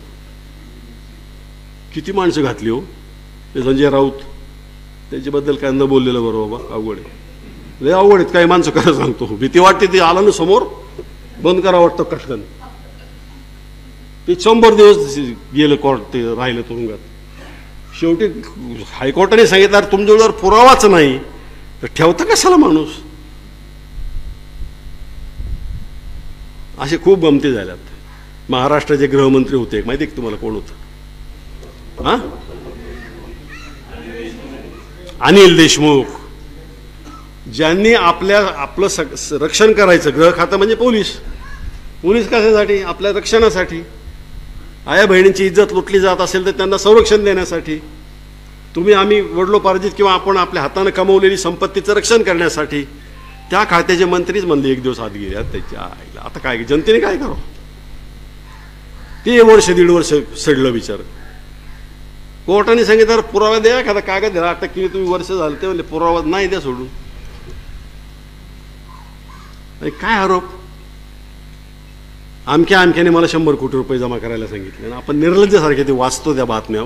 किती माणसं घातली हो. ते संजय राऊत, त्याच्याबद्दल काय न बोललेलं बरं बाबा, अवघड आहे, लय अवघड आहेत. काही माणसं खरं सांगतो, भीती वाटते. ते आलं ना समोर, बंद करा वाटतं कटकन. ते 100 दिवस गेलं कोर्ट, ते राहिलं तुरुंगात. शेवटी हायकोर्टाने सांगितलं तुमच्याजवळ जर पुरावाच नाही तर ठेवता कशाला माणूस. असे खूप गमती झाल्यात. महाराष्ट्राचे गृहमंत्री होते, माहिती आहे तुम्हाला कोण होतं? अनिल देशमुख, ज्यांनी आपलं रक्षण करायचं. गृह खातं म्हणजे पोलीस कशासाठी? आपल्या रक्षणासाठी. आया बहिणींची इज्जत लुटली जात असेल तर त्यांना संरक्षण देण्यासाठी. आम्ही वडलोपार्जित किंवा आपण आपल्या हाताने कमवलेली संपत्तीचं रक्षण करण्यासाठी. त्या खात्याचे मंत्रीच म्हणले एक दिवस आत गेले. त्याच्या आईला आता काय, जनतेने काय करावं. ते 1-1.5 वर्ष सडलं बिचार. कोर्टाने सांगितलं पुरावा द्या, एखादा कागद द्या, अटक केली तुम्ही, वर्ष झालं. ते म्हणले पुरावा नाही द्या सोडून. काय आरोप? आमक्याने मला 100 कोटी रुपये जमा करायला सांगितले. आपण निर्लज्जासारखे ते वाचतो त्या बातम्या.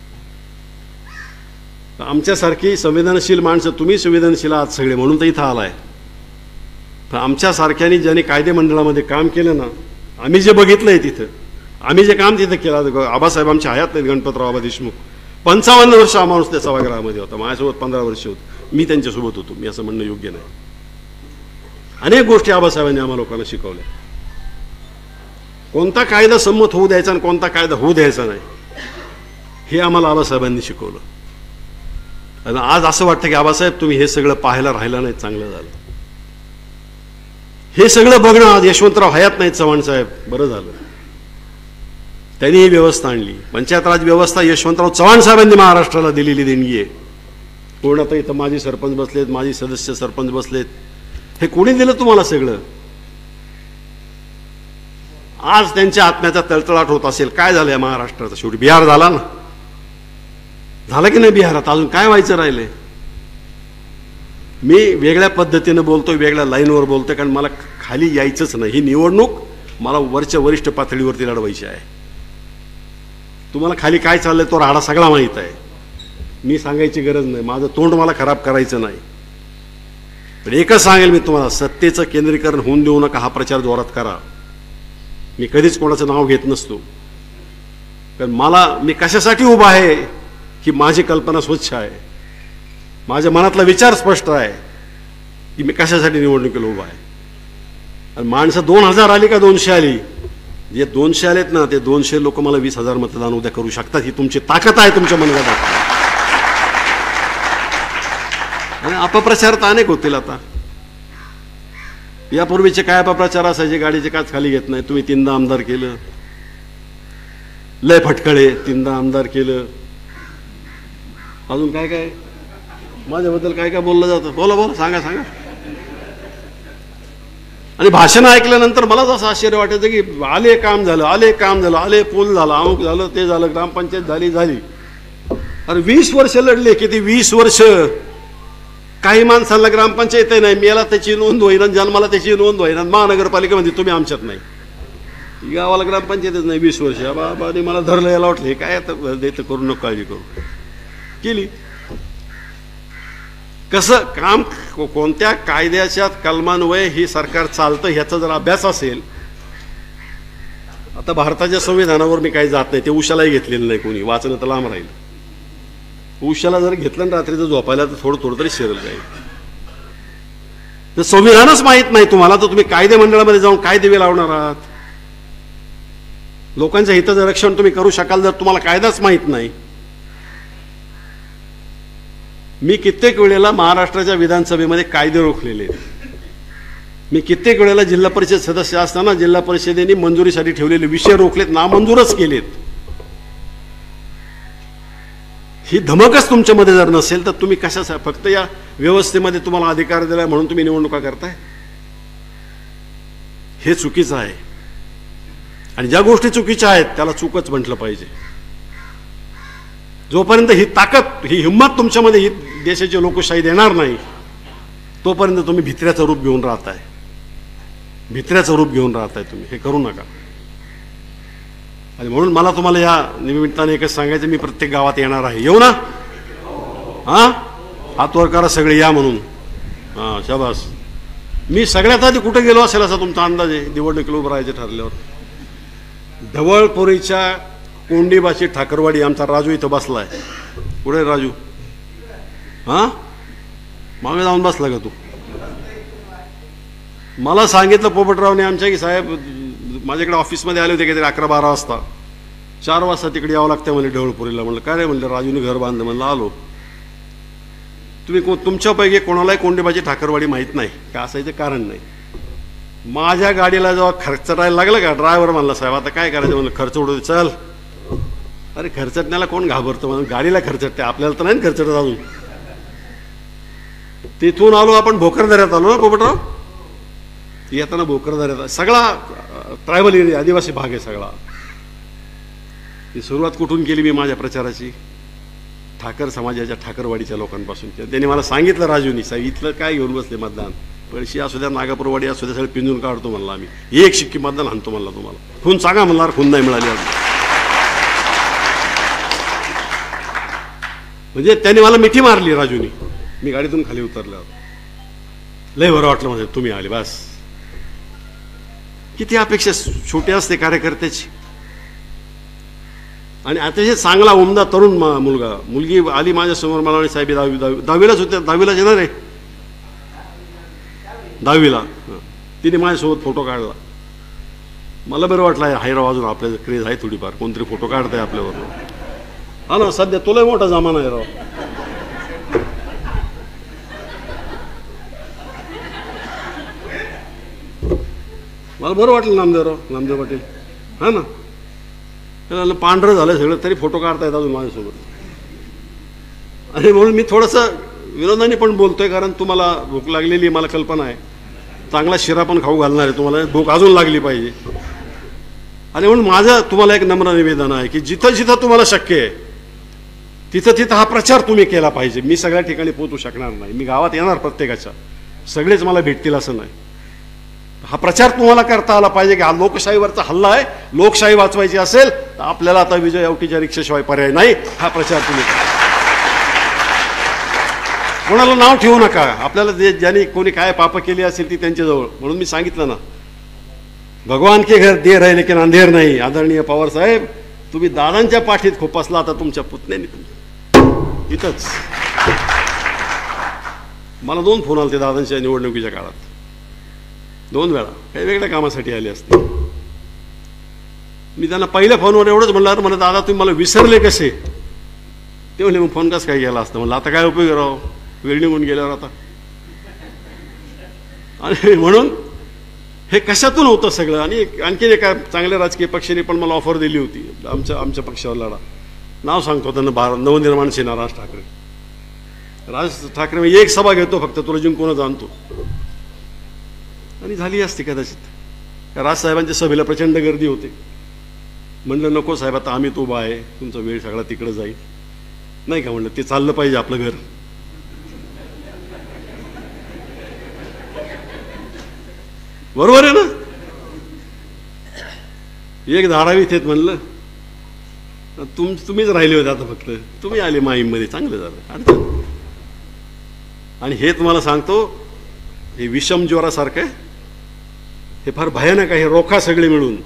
आमच्यासारखी संवेदनशील माणसं, तुम्ही संवेदनशील आहात सगळे म्हणून तर इथं आलाय. पण आमच्यासारख्यांनी ज्यांनी कायदे मंडळामध्ये काम केलं ना, आम्ही जे बघितलंय तिथं, आम्ही जे काम तिथं केलं. आबासाहेब आमच्या हयात नाहीत, गणपतराव आबा देशमुख. 55 वर्ष हा माणूस त्या सभागृहामध्ये होता. माझ्यासोबत 15 वर्ष होतं, मी त्यांच्यासोबत होतो. मी असं म्हणणं योग्य नाही. अनेक गोष्टी आबासाहेबांनी आम्हा लोकांना शिकवल्या. कोणता कायदा संमत होऊ द्यायचा आणि कोणता कायदा होऊ द्यायचा नाही, हे आम्हाला आबासाहेबांनी शिकवलं. आणि आज असं वाटतं की आबासाहेब तुम्ही हे सगळं पाहायला राहिलं नाही, चांगलं झालं. हे सगळं बघणं आज यशवंतराव हयात नाहीत, चव्हाण साहेब, बरं झालं. त्यांनी ही व्यवस्था आणली. पंचायत राज व्यवस्था यशवंतराव चव्हाण साहेबांनी महाराष्ट्राला दिलेली देणगी आहे. पूर्णतः इथं माजी सरपंच बसलेत, माजी सदस्य सरपंच बसलेत. हे कोणी दिलं तुम्हाला सगळं? आज त्यांच्या आत्म्याचा तळतळाट होत असेल. काय झालं या महाराष्ट्राचा? शेवटी बिहार झाला ना, झालं की नाही बिहारात? अजून काय व्हायचं राहिलंय? मी वेगळ्या पद्धतीनं बोलतोय, वेगळ्या लाईनवर बोलतोय, कारण मला खाली यायचंच नाही. ही निवडणूक मला वरच्या वरिष्ठ पातळीवरती लढवायची आहे. तुम्हाला खाली काय चाललंय तो राडा सगळा माहीत आहे. मी सांगायची गरज नाही, माझं तोंड मला खराब करायचं नाही. पण एकच सांगेल मी तुम्हाला, सत्तेचं केंद्रीकरण होऊन देऊ नका. हा प्रचार जोरात करा. मी कधीच कोणाचं नाव घेत नसतो, कारण मी कशासाठी उभा आहे की माझी कल्पना स्वच्छ आहे, माझ्या मनातला विचार स्पष्ट आहे की मी कशासाठी निवडणुकीला उभा आहे. आणि माणसं 2000 आली का 200 आली, जे 200 आलेत ना, ते 200 लोक मला 20,000 मतदान उद्या करू शकतात. ही तुमची ताकद आहे तुमच्या मनात. आणि अपप्रचार तर अनेक होतील. आता यापूर्वीचे काय अपप्रचार असायचे, गाडीचे काच खाली घेत नाही. तुम्ही 3दा आमदार केलं, लय फटकळे, 3दा आमदार केलं. अजून काय काय माझ्याबद्दल काय काय बोललं जातं? बोला सांगा. आणि भाषण ऐकल्यानंतर मला असं आश्चर्य वाटायचं की आले काम झालं, आले पूल झाला, अमुक झालं, ते झालं, ग्रामपंचायत झाली. अरे 20 वर्ष लढले. किती 20 वर्ष? काही माणसांना ग्रामपंचायत नाही, मेला त्याची नोंद होईना, जन्माला त्याची नोंद होईना. महानगरपालिका म्हणजे तुम्ही आमच्यात नाही. गावाला ग्रामपंचायतच नाही 20 वर्ष. बाबाने मला धरलं, याला वाटलं हे काय आता देतं, करू नको, काळजी करू, केली. कसं काम, कोणत्या कायद्याच्या कलमान्वये ही सरकार चालतं ह्याचा जर अभ्यास असेल. आता भारताच्या संविधानावर मी काही जात नाही, ते उशालाही घेतलेलं नाही कोणी, वाचणं तर लांब राहील. उशाला जर घेतलं ना रात्रीचं झोपायला तर थोडं थोडं तरी शिरल जाईल. तर संविधानच माहीत नाही तुम्हाला तर तुम्ही कायदे मंडळामध्ये जाऊन काय दिवे लावणार आहात? लोकांच्या हिताचं रक्षण तुम्ही करू शकाल जर तुम्हाला कायदाच माहीत नाही. मी कित्येक वेळेला महाराष्ट्राच्या विधानसभेमध्ये कायदे रोखलेले आहेत. मी कित्येक वेळेला जिल्हा परिषद सदस्य असताना जिल्हा परिषदेने मंजुरीसाठी ठेवलेले विषय रोखलेत, नामंजूरच केलेत. ही धमकच तुमच्यामध्ये जर नसेल तर तुम्ही कशासाठी फक्त या व्यवस्थेमध्ये तुम्हाला अधिकार दिला म्हणून तुम्ही निवडणुका करताय? हे चुकीचं आहे. आणि ज्या गोष्टी चुकीच्या आहेत त्याला चूकच म्हटलं पाहिजे. जोपर्यंत ही ताकद, ही हिंमत तुमच्यामध्ये ही देशाची लोकशाही देणार नाही तोपर्यंत तुम्ही भित्र्याचं रूप घेऊन राहताय. भित्र्याचं रूप घेऊन राहताय तुम्ही. हे करू नका. आणि म्हणून मला तुम्हाला या निमित्ताने एकच सांगायचं, मी प्रत्येक गावात येणार आहे. येऊ ना? हां, हात वर करा सगळे, या म्हणून. हां, शाबास. मी सगळ्यात आधी कुठे गेलो असेल असा तुमचा अंदाज आहे निवडणुकीला उभं राहायचे ठरल्यावर? ढवळपुरीच्या कोंडीबाची ठाकरवाडी आमचा राजू इथं बसलाय. कुठे राजू? हां, मागे जाऊन बसला का तू? मला सांगितलं पोपटरावने आमच्या की साहेब माझ्याकडे ऑफिसमध्ये आले होते काहीतरी 11-12 वाजता, 4 वाजता तिकडे यावं लागतं म्हणजे ढवळपुरीला. म्हणलं काय रे? म्हणलं राजूने घर बांधलं. म्हणलं आलो. तुम्ही तुमच्यापैकी कोणालाही कोंडीबाची ठाकरवाडी माहीत नाही का? असायचं कारण नाही. माझ्या गाडीला जेव्हा खर्चटायला लागलं का, ड्रायव्हर म्हणला साहेब आता काय करायचं? म्हणलं खर्च उडू दे, चल. अरे खर्चटण्याला कोण घाबरतं? म्हणून गाडीला खर्चटते, आपल्याला तर नाही खर्चटत अजून. तिथून आलो आपण भोकरदऱ्यात आलो ना पोपटराव. येताना भोकरदऱ्यात सगळा ट्रायबल एरिया, आदिवासी भाग आहे सगळा. ही सुरुवात कुठून केली मी माझ्या प्रचाराची? ठाकर समाजाच्या ठाकरवाडीच्या लोकांपासून. त्यांनी मला सांगितलं राजूनी, साहेब इथलं काय घेऊन बसले मतदान? पळशी असू द्या, नागापूरवाडी असू द्या, सगळं पिंजून काढतो म्हणला आम्ही. एक शिक्की मतदान आणतो म्हणला तुम्हाला. खून सांगा म्हणणार, खून नाही मिळाली अजून. म्हणजे त्यांनी मला मिठी मारली राजूनी. मी गाडीतून खाली उतरल्यावर लय बरं वाटलं म्हणजे तुम्ही आले. बस किती अपेक्षा छोटी असते कार्यकर्त्याची. आणि अतिशय चांगला उमदा तरुण मुलगी आली माझ्यासमोर. मला म्हणे साहेब 10वीलाच होत्या, 10वीलाच येणार आहे, 10वीला. तिने माझ्यासोबत फोटो काढला. मला बरं वाटलं हायराव अजून आपल्या क्रेज आहे थोडीफार, कोणतरी फोटो काढताय आपल्यावर. हा ना, सध्या तुलाही मोठा जमाना आहे राव. मला बरं वाटलं नामदेव पाटील. हा ना, त्याला पांढरं झालं सगळं तरी फोटो काढतायत अजून माझ्यासोबत. आणि म्हणून मी थोडंसं विनोदाने पण बोलतोय, कारण तुम्हाला भूक लागलेली मला कल्पना आहे. चांगला शिरा पण खाऊ घालणार आहे तुम्हाला, भूक अजून लागली पाहिजे. आणि म्हणून माझं तुम्हाला एक नम्र निवेदन आहे की जिथं जिथं तुम्हाला शक्य आहे तिथं तिथं हा प्रचार तुम्ही केला पाहिजे. मी सगळ्या ठिकाणी पोहोचू शकणार नाही, मी गावात येणार प्रत्येकाच्या, सगळेच मला भेटतील असं नाही. हा प्रचार तुम्हाला करता आला पाहिजे की हा लोकशाहीवरचा हल्ला आहे, लोकशाही वाचवायची असेल तर आपल्याला आता विजय औटीच्या रिक्षाशिवाय पर्याय नाही. हा प्रचार तुम्ही करा. कोणाला नाव ठेवू नका. आपल्याला ज्यांनी कोणी काय पाप केली असेल ती त्यांच्याजवळ. म्हणून मी सांगितलं ना, भगवान के घर देर आहे लेकिन अंधेर नाही. आदरणीय पवार साहेब, तुम्ही दादांच्या पाठीत खोपसला, आता तुमच्या पुतण्याने इथंच. मला 2 फोन आले ते दादांच्या निवडणुकीच्या काळात, 2 वेळा, काही वेगळ्या कामासाठी आले असते. मी त्यांना पहिल्या फोनवर एवढंच म्हणलं, म्हणलं दादा तुम्ही मला विसरले कसे? ते म्हणले मग फोन कसं काय गेला असतं? म्हणलं आता काय उपयोग राव, वेळ निघून गेल्यावर आता. आणि म्हणून हे कशातून होतं सगळं. आणि आणखीन एका चांगल्या राजकीय पक्षाने पण मला ऑफर दिली होती आमच्या पक्षावर लढा. नाव सांगतो त्यांना, नवनिर्माण सेना, राज ठाकरे. राज ठाकरे मी एक सभा घेतो फक्त, तुला जिंकूनच आणतो. आणि झाली असती कदाचित. राजसाहेबांच्या सभेला प्रचंड गर्दी होते. म्हणलं नको साहेब, आता आम्ही तो उभा आहे, तुमचा वेळ सगळा तिकडं जाईल नाही का. म्हणलं ते चाललं पाहिजे आपलं घर. बरोबर आहे ना? एक धारावीत आहेत म्हणलं, तुम्हीच राहिले होते आता, फक्त तुम्ही आले माहीममध्ये, चांगलं झालं, अडचण. आणि हे तुम्हाला सांगतो, हे विषम ज्वरासारखं आहे, हे फार भयानक आहे, रोखा सगळे मिळून.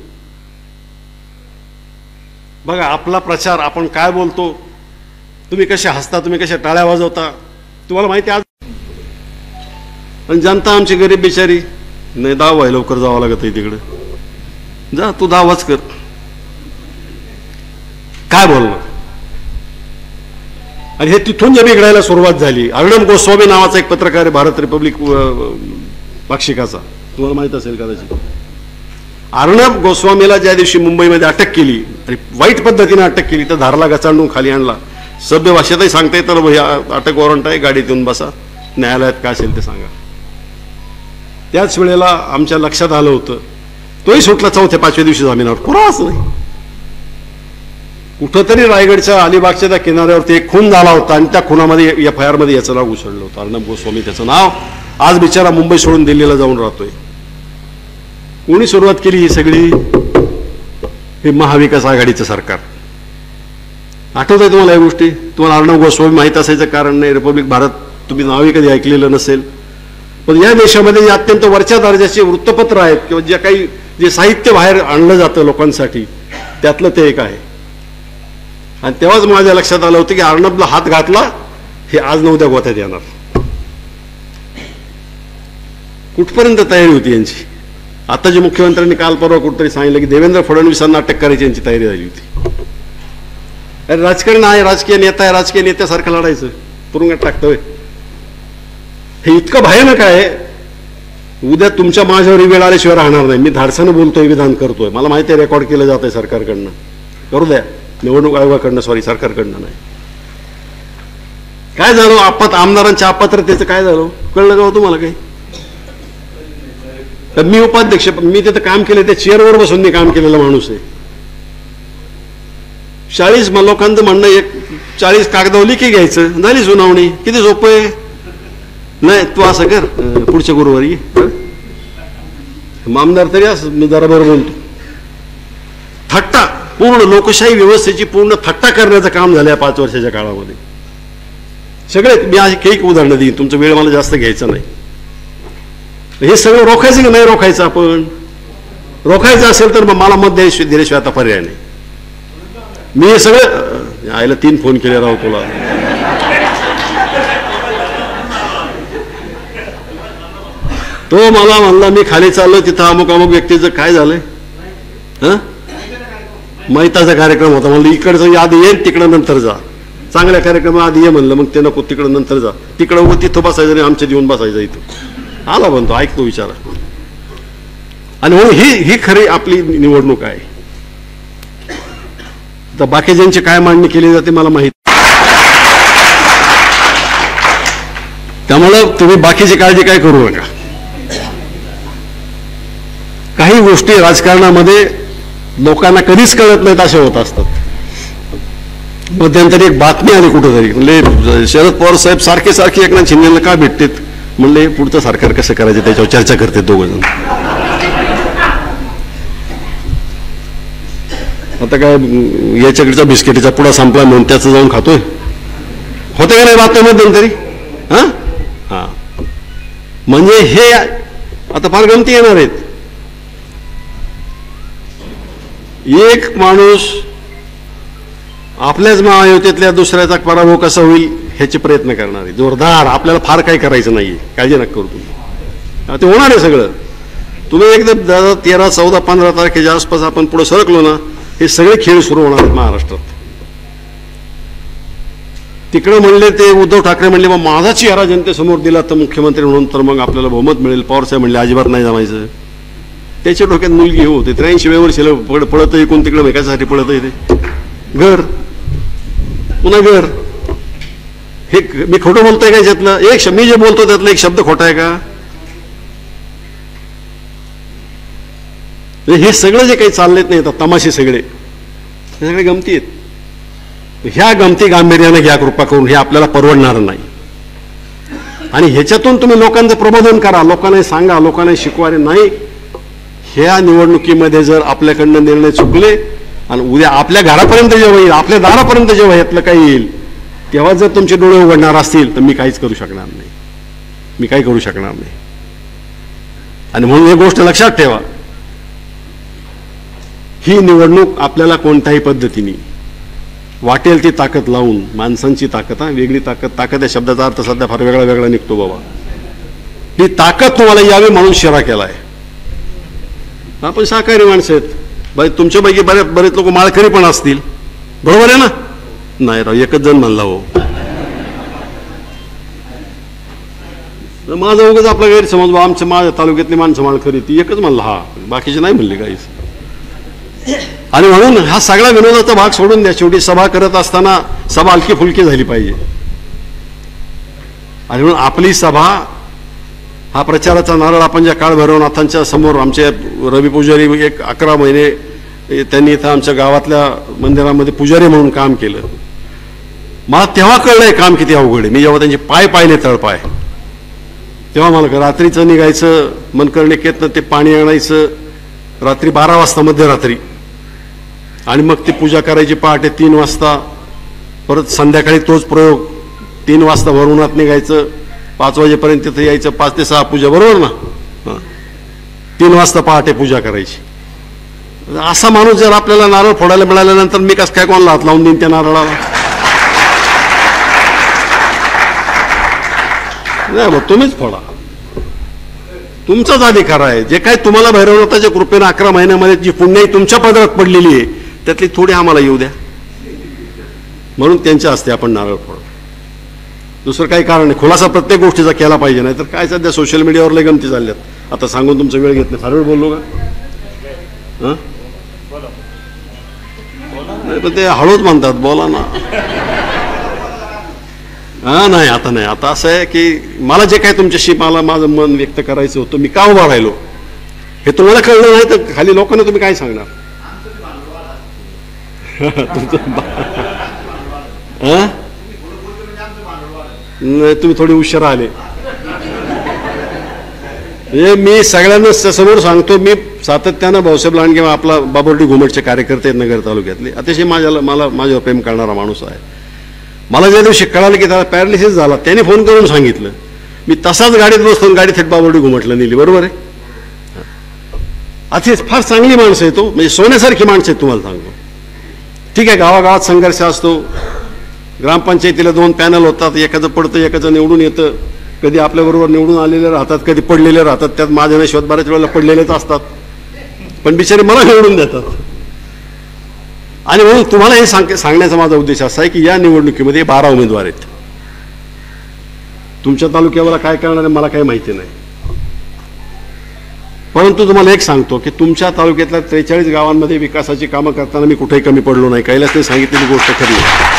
बघा आपला प्रचार, आपण काय बोलतो, तुम्ही कसे हसता, तुम्ही कशा टाळ्या वाजवता, तुम्हाला माहिती आज. आणि जनता आमची गरीब बिचारी, नाही दाव आहे, लवकर जावं लागत आहे तिकडे, जा तू दावाच कर, काय बोलणार. आणि हे तिथून जे बिघडायला सुरुवात झाली. अर्णब गोस्वामी नावाचा एक पत्रकार आहे, भारत रिपब्लिक पाक्षिकाचा, तुम्हाला माहित असेल कदाचित. अर्णब गोस्वामीला ज्या दिवशी मुंबईमध्ये अटक केली, आणि वाईट पद्धतीने अटक केली, तर धारला गचांडून खाली आणला. सभ्य भाषेतही सांगता येतं, भैया अटक वॉरंट आहे, गाडीत येऊन बसा, न्यायालयात काय असेल ते सांगा. त्याच वेळेला आमच्या लक्षात आलं होतं, तोही सुटला 4थ्या-5व्या दिवशी जामिनावर, पुरावाच नाही. कुठंतरी रायगडच्या अलिबागच्या त्या किनाऱ्यावरती एक खून झाला होता, आणि त्या खुनामध्ये FIR मध्ये याचं नाव घुसळलं होतं, अर्णब गोस्वामी त्याचं नाव. आज बिचारा मुंबई सोडून दिल्लीला जाऊन राहतोय. कोणी सुरुवात केली ही सगळी? हे महाविकास आघाडीचं सरकार. आठवत आहे तुम्हाला या गोष्टी? तुम्हाला अर्णब गोस्वामी माहीत असायचं कारण नाही, रिपब्लिक भारत तुम्ही नावही कधी ऐकलेलं नसेल. पण या देशामध्ये जे अत्यंत वरच्या दर्जाचे वृत्तपत्र आहेत, किंवा जे साहित्य बाहेर आणलं जातं लोकांसाठी, त्यातलं ते एक आहे. आणि तेव्हाच माझ्या लक्षात आलं होतं की अर्णबला हात घातला, हे आज न उद्या गोत्यात येणार. कुठपर्यंत तयारी होती यांची? आता जे मुख्यमंत्र्यांनी काल परवा कुठतरी सांगितलं की देवेंद्र फडणवीसांना अटक करायची यांची तयारी झाली होती. अरे राजकारण आहे, राजकीय नेता आहे, राजकीय नेत्यासारखं लढायचं, तुरुंगात टाकतोय. हे इतकं भयानक आहे, उद्या तुमच्या माझ्यावर वेळ आल्याशिवाय राहणार नाही. मी धाडसानं बोलतोय, विधान करतोय, मला माहिती आहे रेकॉर्ड केलं जात आहे सरकारकडनं, करू द्या, निवडणूक आयोगाकडनं, सॉरी सरकारकडनं नाही. काय झालं आमदारांच्या अपात्रतेचं काय झालं कळलं का तुम्हाला काही? तर मी उपाध्यक्ष, मी तिथं काम केलं, त्या चेअरवर बसून मी काम केलेला माणूस आहे. 40 लोकांचं म्हणणं, 40 कागदावली की घ्यायचं, झाली सुनावणी, किती सोपं आहे. नाही तू असं कर, पुढच्या गुरुवारी आमदार तरी असं, मी जरा बरोबर बोलतो. थट्टा, पूर्ण लोकशाही व्यवस्थेची पूर्ण थट्टा करण्याचं काम झालं या 5 वर्षाच्या काळामध्ये. सगळे मी काही उदाहरणं देईन, तुमचा वेळ मला जास्त घ्यायचा नाही. हे सगळं रोखायचं की नाही रोखायचं? आपण रोखायचं असेल तर मला मत दिल्याशिवाय आता पर्याय नाही. मी हे सगळं आईला 3 फोन केले राव तुला. तो मला म्हणला मी खाली चाललो, तिथं अमुक अमुक व्यक्तीचं काय झालंय, मैताचा कार्यक्रम होता. म्हणलं इकडचं आधी येईल, तिकडं नंतर जा. चांगल्या कार्यक्रम आधी ये म्हणलं, मग ते नको, तिकडं नंतर जा. तिकडं तिथं बसायचं नाही, आमच्या देऊन बसायचं इथं. आला म्हणतो, ऐकतो विचारा. आणि म्हणून ही खरी आपली निवडणूक आहे. तर बाकीच्यांची काय मांडणी केली जाते मला माहिती. त्यामुळं तुम्ही बाकीची काळजी काय करू नका. काही गोष्टी राजकारणामध्ये लोकांना कधीच कळत नाहीत, अशा होत असतात. मध्यंतरी एक बातमी आली कुठंतरी, म्हणले शरद पवार साहेब सारखे सारखे एकनाथ शिंदेला का भेटतात? म्हणले पुढचं सरकार कसं करायचं त्याच्यावर चर्चा करते 2 जण. आता काय याच्याकडचा बिस्किटीचा पुडा संपला म्हणून त्याचं जाऊन खातोय, होते का नाही बातमी मध्यंतरी? हा, म्हणजे हे आता फार गमती येणार आहेत. एक माणूस आपल्याच महायुतीतल्या दुसऱ्याचा पराभव कसा होईल ह्याचे प्रयत्न करणार आहे जोरदार. आपल्याला फार काही करायचं नाहीये, काळजी नका करू तुम्ही, ते होणार आहे सगळं. तुम्ही एकदम 13, 14, 15 तारखेच्या आसपास आपण पुढे सरकलो ना, हे सगळे खेळ सुरू होणार आहेत महाराष्ट्रात. तिकडे म्हणले ते उद्धव ठाकरे म्हणले मग माझा चेहरा जनतेसमोर दिला तर मुख्यमंत्री म्हणून तर मग आपल्याला बहुमत मिळेल. पवारसाहेब म्हणले अजिबात नाही जमायचं. त्याच्या डोक्यात मुलगी होते 83 वर्षाला पळत एकूण तिकडे मेकासाठी पळत येते घर पुन्हा घर. हे मी खोटं बोलतोय का याच्यातलं? मी जे बोलतो त्यातला एक शब्द खोटा आहे का? हे सगळं जे काही चाललेत नाही तमाशे सगळे हे सगळे गमती आहेत. ह्या गमती गांभीर्याने घ्या कृपा करून, हे आपल्याला परवडणार नाही. आणि ह्याच्यातून तुम्ही लोकांचं प्रबोधन करा, लोकांना सांगा, लोकांना शिकवा. रे नाही, ह्या निवडणुकीमध्ये जर आपल्याकडनं निर्णय चुकले आणि उद्या आपल्या घरापर्यंत जेव्हा येईल, आपल्या दारापर्यंत जेव्हा यातलं काही येईल, तेव्हा जर तुमचे डोळे उघडणार असतील तर मी काहीच करू शकणार नाही, मी काही करू शकणार नाही. आणि म्हणून ही गोष्ट लक्षात ठेवा, ही निवडणूक आपल्याला कोणत्याही पद्धतीने वाटेल ती ताकद लावून, माणसांची ताकद, वेगळी ताकद या शब्दाचा अर्थ सध्या फार वेगळा निघतो बाबा, ही ताकद तुम्हाला यावी म्हणून शिरा केलाय. आपण शाकाहारी माणसं आहेत, तुमच्यापैकी बरेच लोक माळकरी पण असतील, बरोबर आहे ना? नाही राव, एकच जण म्हणला हो. माझा उगाच आपला गैरसमज, माझ्या तालुक्यातली माणसं माळकरी, ती एकच म्हणला, हा, बाकीचे नाही म्हणले काहीच. आणि म्हणून हा सगळा विनोदाचा भाग सोडून द्या. शेवटी सभा करत असताना सभा हलकी फुलकी झाली पाहिजे. आणि म्हणून आपली सभा, हा प्रचाराचा नारळ आपण ज्या काळभैरवनाथांच्या समोर, आमचे रवी पुजारी 11 महिने त्यांनी इथं आमच्या गावातल्या मंदिरामध्ये पुजारी म्हणून काम केलं. मला तेव्हा कळलंय काम किती अवघड आहे. मी जेव्हा त्यांचे पाय पाहिले, तळपाय, तेव्हा मला रात्रीचं निघायचं, मनकर्णिकेतनं ते पाणी आणायचं रात्री 12 वाजता, मध्यरात्री, आणि मग ती पूजा करायची पहाटे 3 वाजता, परत संध्याकाळी तोच प्रयोग, 3 वाजता वरुणात निघायचं, 5 वाजेपर्यंत तिथं यायचं, 5 ते 6 पूजा, बरोबर ना? 3 वाजता पहाटे पूजा करायची. असा माणूस जर आपल्याला नारळ फोडायला मिळाल्यानंतर मी कसं काय कोणाला हात लावून देईन त्या नारळाला? नाही मग तुम्हीच फोडा, तुमचाच अधिकार आहे. जे काही तुम्हाला भैरवनाथाच्या कृपेनं 11 महिन्यामध्ये जी पुण्याई तुमच्या पदरात पडलेली आहे, त्यातली थोडी आम्हाला येऊ द्या, म्हणून त्यांच्या हस्ते आपण नारळ फोडतो. दुसरं काही कारण नाही. खुलासा प्रत्येक गोष्टीचा केला पाहिजे, नाही तर काय सध्या सोशल मीडियावर लय गमती चालल्यात. आता सांगून तुमचा वेळ घेत नाही, फार वेळ बोललो का? नाही पण ते हळूच म्हणतात, बोला ना. नाही, आता नाही. आता असं आहे की मला जे काय तुमच्याशी माझं मन व्यक्त करायचं होतं, मी का उभा राहिलो हे तुम्हाला कळलं नाही तर खाली लोकांना तुम्ही काय सांगणार? तुम्ही थोडी उशिरा आले. मी सगळ्यांना समोर सांगतो, मी सातत्यानं भाऊसाहेब लांडगे किंवा आपला बाबुर्डी घुमटचे कार्यकर्ते आहेत नगर तालुक्यातले, अतिशय मला माझ्यावर प्रेम करणारा माणूस आहे. मला ज्या दिवशी कळालं की त्याला पॅरालिसिस झाला, त्याने फोन करून सांगितलं, मी तसाच गाडीत बसतो, गाडी थेट बाबुर्डी घुमटला नेली, बरोबर आहे? अतिशय फार चांगली माणसं आहे तो, म्हणजे सोन्यासारखी माणसं आहेत तुम्हाला सांगतो. ठीक आहे, गावागावात संघर्ष असतो, ग्रामपंचायतीला 2 पॅनल होतात, एकाचं पडतं, एकाचं निवडून येतं. कधी आपल्याबरोबर निवडून आलेले राहतात, कधी पडलेले राहतात. त्यात माझ्या नशिबात बऱ्याच वेळेला पडलेलेच असतात, पण बिचारे मला निवडून देतात. आणि म्हणून तुम्हाला हे सांगण्याचा माझा उद्देश असा आहे की या निवडणुकीमध्ये 12 उमेदवार आहेत. तुमच्या तालुक्याला काय करणार आहे मला काही माहिती नाही, परंतु तुम्हाला एक सांगतो की तुमच्या तालुक्यातल्या 43 गावांमध्ये विकासाची कामं करताना मी कुठेही कमी पडलो नाही. कैलासने सांगितलेली गोष्ट खरी आहे.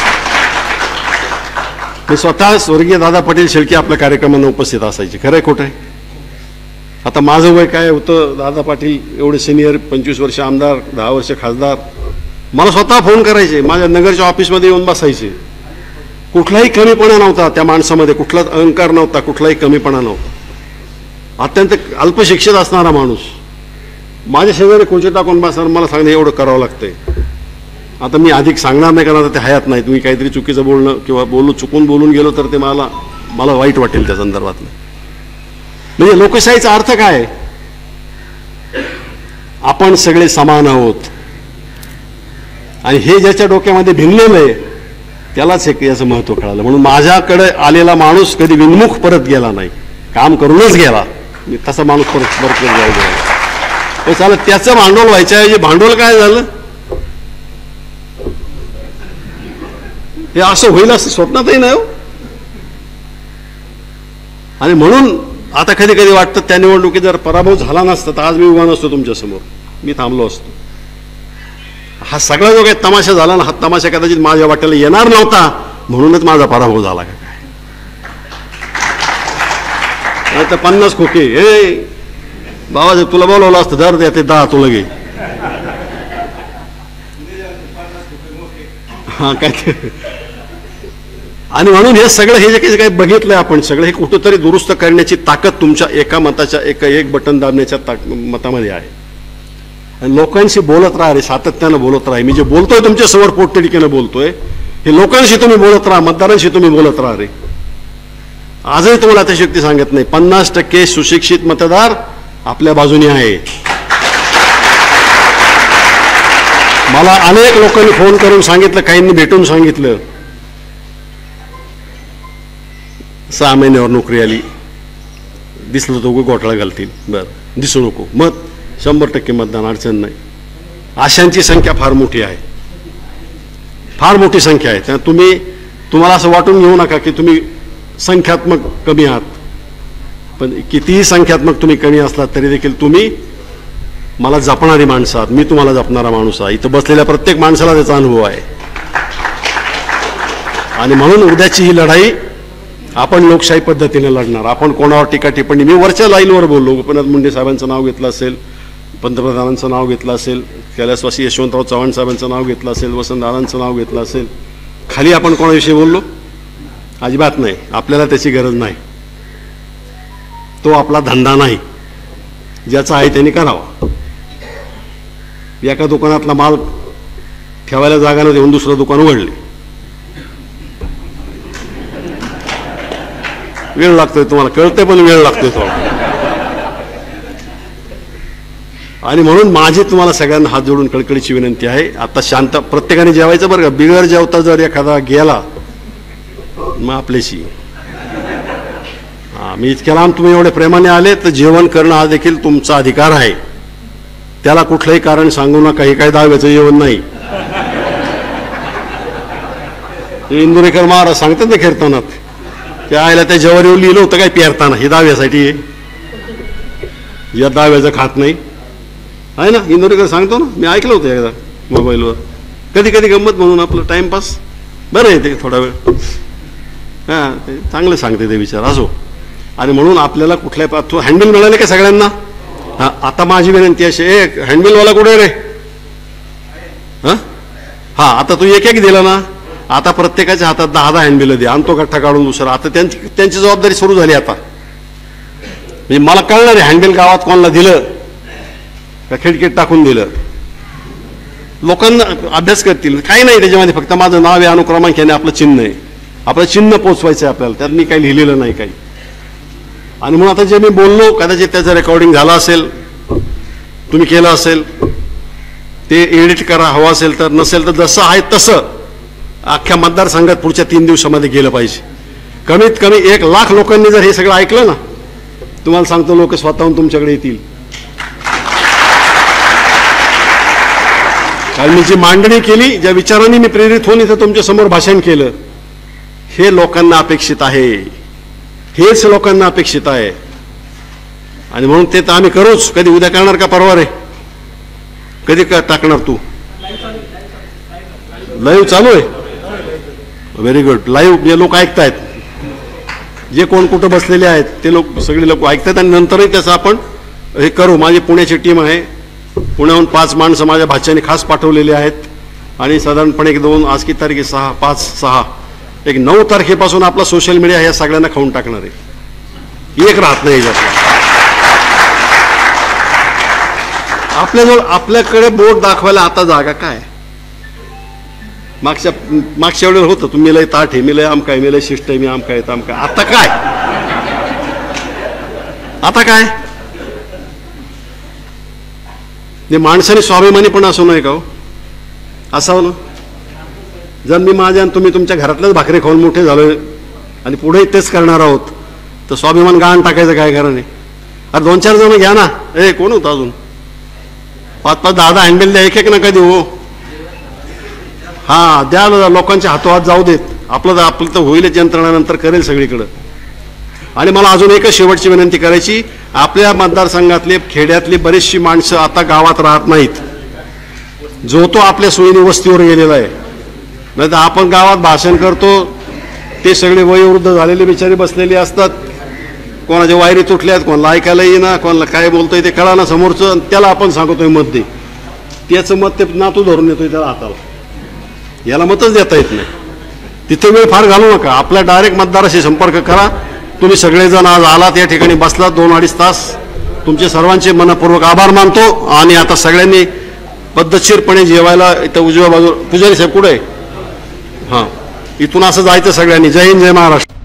मी स्वतः स्वर्गीय दादा पाटील शेळके आपल्या कार्यक्रमांना उपस्थित असायचे. खरं आहे खोटं आहे? आता माझं वय काय होतं, दादा पाटील एवढे सिनियर, 25 वर्ष आमदार, 10 वर्ष खासदार, मला स्वतः फोन करायचे, माझ्या नगरच्या ऑफिसमध्ये येऊन बसायचे. कुठलाही कमीपणा नव्हता त्या माणसामध्ये, कुठलाच अहंकार नव्हता, कुठलाही कमीपणा नव्हता. अत्यंत अल्पशिक्षित असणारा माणूस माझ्या शेजारी खुर्ची टाकून बसणार, मला सांगणं एवढं करावं लागतंय. आता मी अधिक सांगणार नाही, कारण आता ते हयात नाही. तुम्ही काहीतरी चुकीचं बोलणं किंवा चुकून बोलून गेलो तर ते मला वाईट वाटेल त्या संदर्भातलं. म्हणजे लोकशाहीचा अर्थ काय आहे? आपण सगळे समान आहोत, आणि हे ज्याच्या डोक्यामध्ये भिनलेलं आहे त्यालाच एक याचं महत्त्व कळालं. म्हणून माझ्याकडे आलेला माणूस कधी विनमुख परत गेला नाही, काम करूनच गेला. मी तसा माणूस परत गेला. चालत त्याचं भांडवल व्हायचं, भांडवल काय झालं हे असं होईल असं स्वप्नातही नाही हो. आणि म्हणून आता कधी कधी वाटतं त्या निवडणुकीत जर पराभव झाला नसता तर आज मी उभा नसतो तुमच्यासमोर, मी थांबलो असतो. हा सगळा जो काही तमाशा झाला ना, हा तमाशा कदाचित माझ्या वाट्याला येणार नव्हता, म्हणूनच माझा पराभव झाला का काय? नाही तर 50 खोके, हे बाबा जर तुला बोलवलं असतं दर द्या ते 10 तुला घे. हा काय आणि म्हणून हे सगळं हे जे काही बघितलंय आपण सगळं हे कुठंतरी दुरुस्त करण्याची ताकद तुमच्या एका मताच्या एक बटन दाबण्याच्या मतामध्ये आहे. आणि लोकांशी बोलत राहा रे, सातत्यानं बोलत राहा. मी जे बोलतोय तुमच्या समोर पोटतिडकीनं बोलतोय, हे लोकांशी तुम्ही बोलत राहा, मतदारांशी तुम्ही बोलत राहा रे. आजही तुम्हाला अतिशयोक्ती सांगत नाही, 50% सुशिक्षित मतदार आपल्या बाजूने आहे. मला अनेक लोकांनी फोन करून सांगितलं, काहींनी भेटून सांगितलं, 6 महिन्यावर नोकरी आली, दिसलं तो घोटाळा घालतील, बरं दिसू नको, मत 100% मतदान, अडचण नाही. अशांची संख्या फार मोठी आहे, फार मोठी संख्या आहे. त्यामुळे तुम्हाला असं वाटून घेऊ नका की तुम्ही संख्यात्मक कमी आहात, पण कितीही संख्यात्मक तुम्ही कमी असलात तरी देखील तुम्ही मला जपणारी माणसं आहात, मी तुम्हाला जपणारा माणूस आहे. इथं बसलेल्या प्रत्येक माणसाला त्याचा अनुभव आहे. आणि म्हणून उद्याची ही लढाई आपण लोकशाही पद्धतीने लढणार. आपण कोणावर टीका टिप्पणी, मी वरच्या लाईनवर बोललो, गोपीनाथ मुंडे साहेबांचं नाव घेतलं असेल, पंतप्रधानांचं नाव घेतलं असेल, कैलासवासी यशवंतराव चव्हाण साहेबांचं नाव घेतलं असेल, वसंतदादांचं नाव घेतलं असेल, खाली आपण कोणाविषयी बोललो? अजिबात नाही. आपल्याला त्याची गरज नाही, तो आपला धंदा नाही. ज्याचा आहे त्यांनी करावा. एका दुकानातला माल ठेवायला जागा न देऊन दुसरं दुकान उघडले, वेळ लागतोय, तुम्हाला कळते पण वेळ लागतोय थोडा. आणि म्हणून माझी तुम्हाला सगळ्यांना हात जोडून कळकळीची विनंती आहे, आता शांत प्रत्येकाने जेवायचं बरं का. बिगर जेवता जर एखादा गेला मग आपल्याशी, मी इतक्या लांब तुम्ही एवढे प्रेमाने आले तर जेवण करणं हा देखील तुमचा अधिकार आहे. त्याला कुठलंही कारण सांगू नका, हे काय दहाव्याचं जेवण नाही. इंदुरेकर महाराज सांगतात ना कीर्तनात, त्या आईला त्या जेवण येऊन लिहिलं होतं काय पेरताना, हे दहाव्यासाठी आहे, या दहाव्याचं खात नाही आहे ना. इंदुरेकर सांगतो ना, मी ऐकलं होतं एकदा मोबाईलवर, कधी कधी गंमत म्हणून आपलं टाइमपास बरं आहे ते थोडा वेळ. हां, ते चांगलं सांगते ते विचार, असो. आणि म्हणून आपल्याला कुठल्या तू हँडबिल मिळाले का सगळ्यांना? हां, आता माझी विनंती अशी, एक हँडबिलवाला कुठे रे? हां हां, आता तू एक दिला ना, आता प्रत्येकाच्या हातात 10 हँडबिल दे, आणि तो गठ्ठा काढून दुसरा. आता त्यांची जबाबदारी सुरू झाली आता. म्हणजे मला कळणार आहे हँडबिल गावात कोणाला दिलं का खिडकीत टाकून दिलं. लोकांना अभ्यास करतील, काही नाही त्याच्यामध्ये, फक्त माझं नाव आहे, अनुक्रमांक आहे, आपलं चिन्ह आहे, आपलं चिन्ह पोचवायचं आहे आपल्याला, त्यात मी काही लिहिलेलं नाही काही. आणि म्हणून आता जे मी बोललो कदाचित त्याचं रेकॉर्डिंग झालं असेल, तुम्ही केलं असेल, ते एडिट करा हवं असेल तर, नसेल तर जसं आहे तसं अख्ख्या मतदारसंघात पुढच्या 3 दिवसामध्ये गेलं पाहिजे. कमीत कमी 1 लाख लोकांनी जर हे सगळं ऐकलं ना, तुम्हाला सांगतो लोक स्वतःहून तुमच्याकडे येतील. कारण मी जी मांडणी केली, ज्या विचारांनी मी प्रेरित होऊन इथं तुमच्या समोर भाषण केलं, हे लोकांना अपेक्षित आहे, हेच लोकांना अपेक्षित आहे. आणि म्हणून ते तर आम्ही करूच. कधी उद्या करणार का परवा रे? कधी टाकणार तू? लाईव्ह चालू आहे, व्हेरी गुड. लाईव्ह जे लोक ऐकतायत, जे कोण कुठं बसलेले आहेत ते लोक, सगळे लोक ऐकतात. आणि नंतरही त्याचं आपण हे करू. माझी पुण्याची टीम आहे, पुण्याहून 5 माणसं माझ्या भाच्याने खास पाठवलेली आहेत. आणि साधारणपणे 2, आज किती तारीख आहे? 6, 5, 6, 9 तारखेपासून आपला सोशल मीडिया ह्या सगळ्यांना खाऊन टाकणार आहे, एक राहत नाही याच्यात. आपल्याजवळ आपल्याकडे बोट दाखवायला आता जागा काय? मागच्या वेळेला होतं, तुम्ही लय ताठ आहे, मी लय आमकाय, मी लय शिष्ट आहे, मी आमकाय तामकाय. आता काय? आता काय? माणसाने स्वाभिमानी पण असू नये का हो? असावं ना. जर मी माझ्या आणि तुम्ही तुमच्या घरातल्याच भाकरी खाऊन मोठे झालो आणि पुढे तेच करणार आहोत, तर स्वाभिमान गाण टाकायचं काय कारण आहे? अरे 2-4 जण घ्या ना. कोण होतं अजून? 5-5, 10 हँडबिल द्या, एक नका देऊ. हां, द्या, लोकांच्या हातोहात जाऊ देत. आपलं तर होईलच, यंत्रणा नंतर करेल सगळीकडं. आणि मला अजून एकच शेवटची विनंती करायची, आपल्या मतदारसंघातले खेड्यातली बरीचशी माणसं आता गावात राहत नाहीत. जो तो आपल्या सोयीने वस्तीवर गेलेला आहे. नाही तर आपण गावात भाषण करतो, ते सगळे वयोवृद्ध झालेले बिचारे बसलेले असतात. कोणाच्या वायरी तुटल्यात, कोणाला ऐकायला येईना, कोणाला काय बोलतोय ते कळा ना समोरचं, त्याला आपण सांगतोय मत दे. त्याचं मत ते नातू धरून येतोय त्याला हाताला, याला मतच देता येत नाही. तिथे वेळ फार घालू नका, आपल्या डायरेक्ट मतदाराशी संपर्क करा. तुम्ही सगळेजण आज आलात, या ठिकाणी बसलात 2-2.5 तास. तुमचे सर्वांचे मनपूर्वक आभार मानतो. आणि आता सगळ्यांनी पद्धतशीरपणे जेवायला इथं उजव्या बाजूला पुजारी साहेब कुठे आहे? हां, इथून असं जायचं सगळ्यांनी. जय हिंद, जय महाराष्ट्र.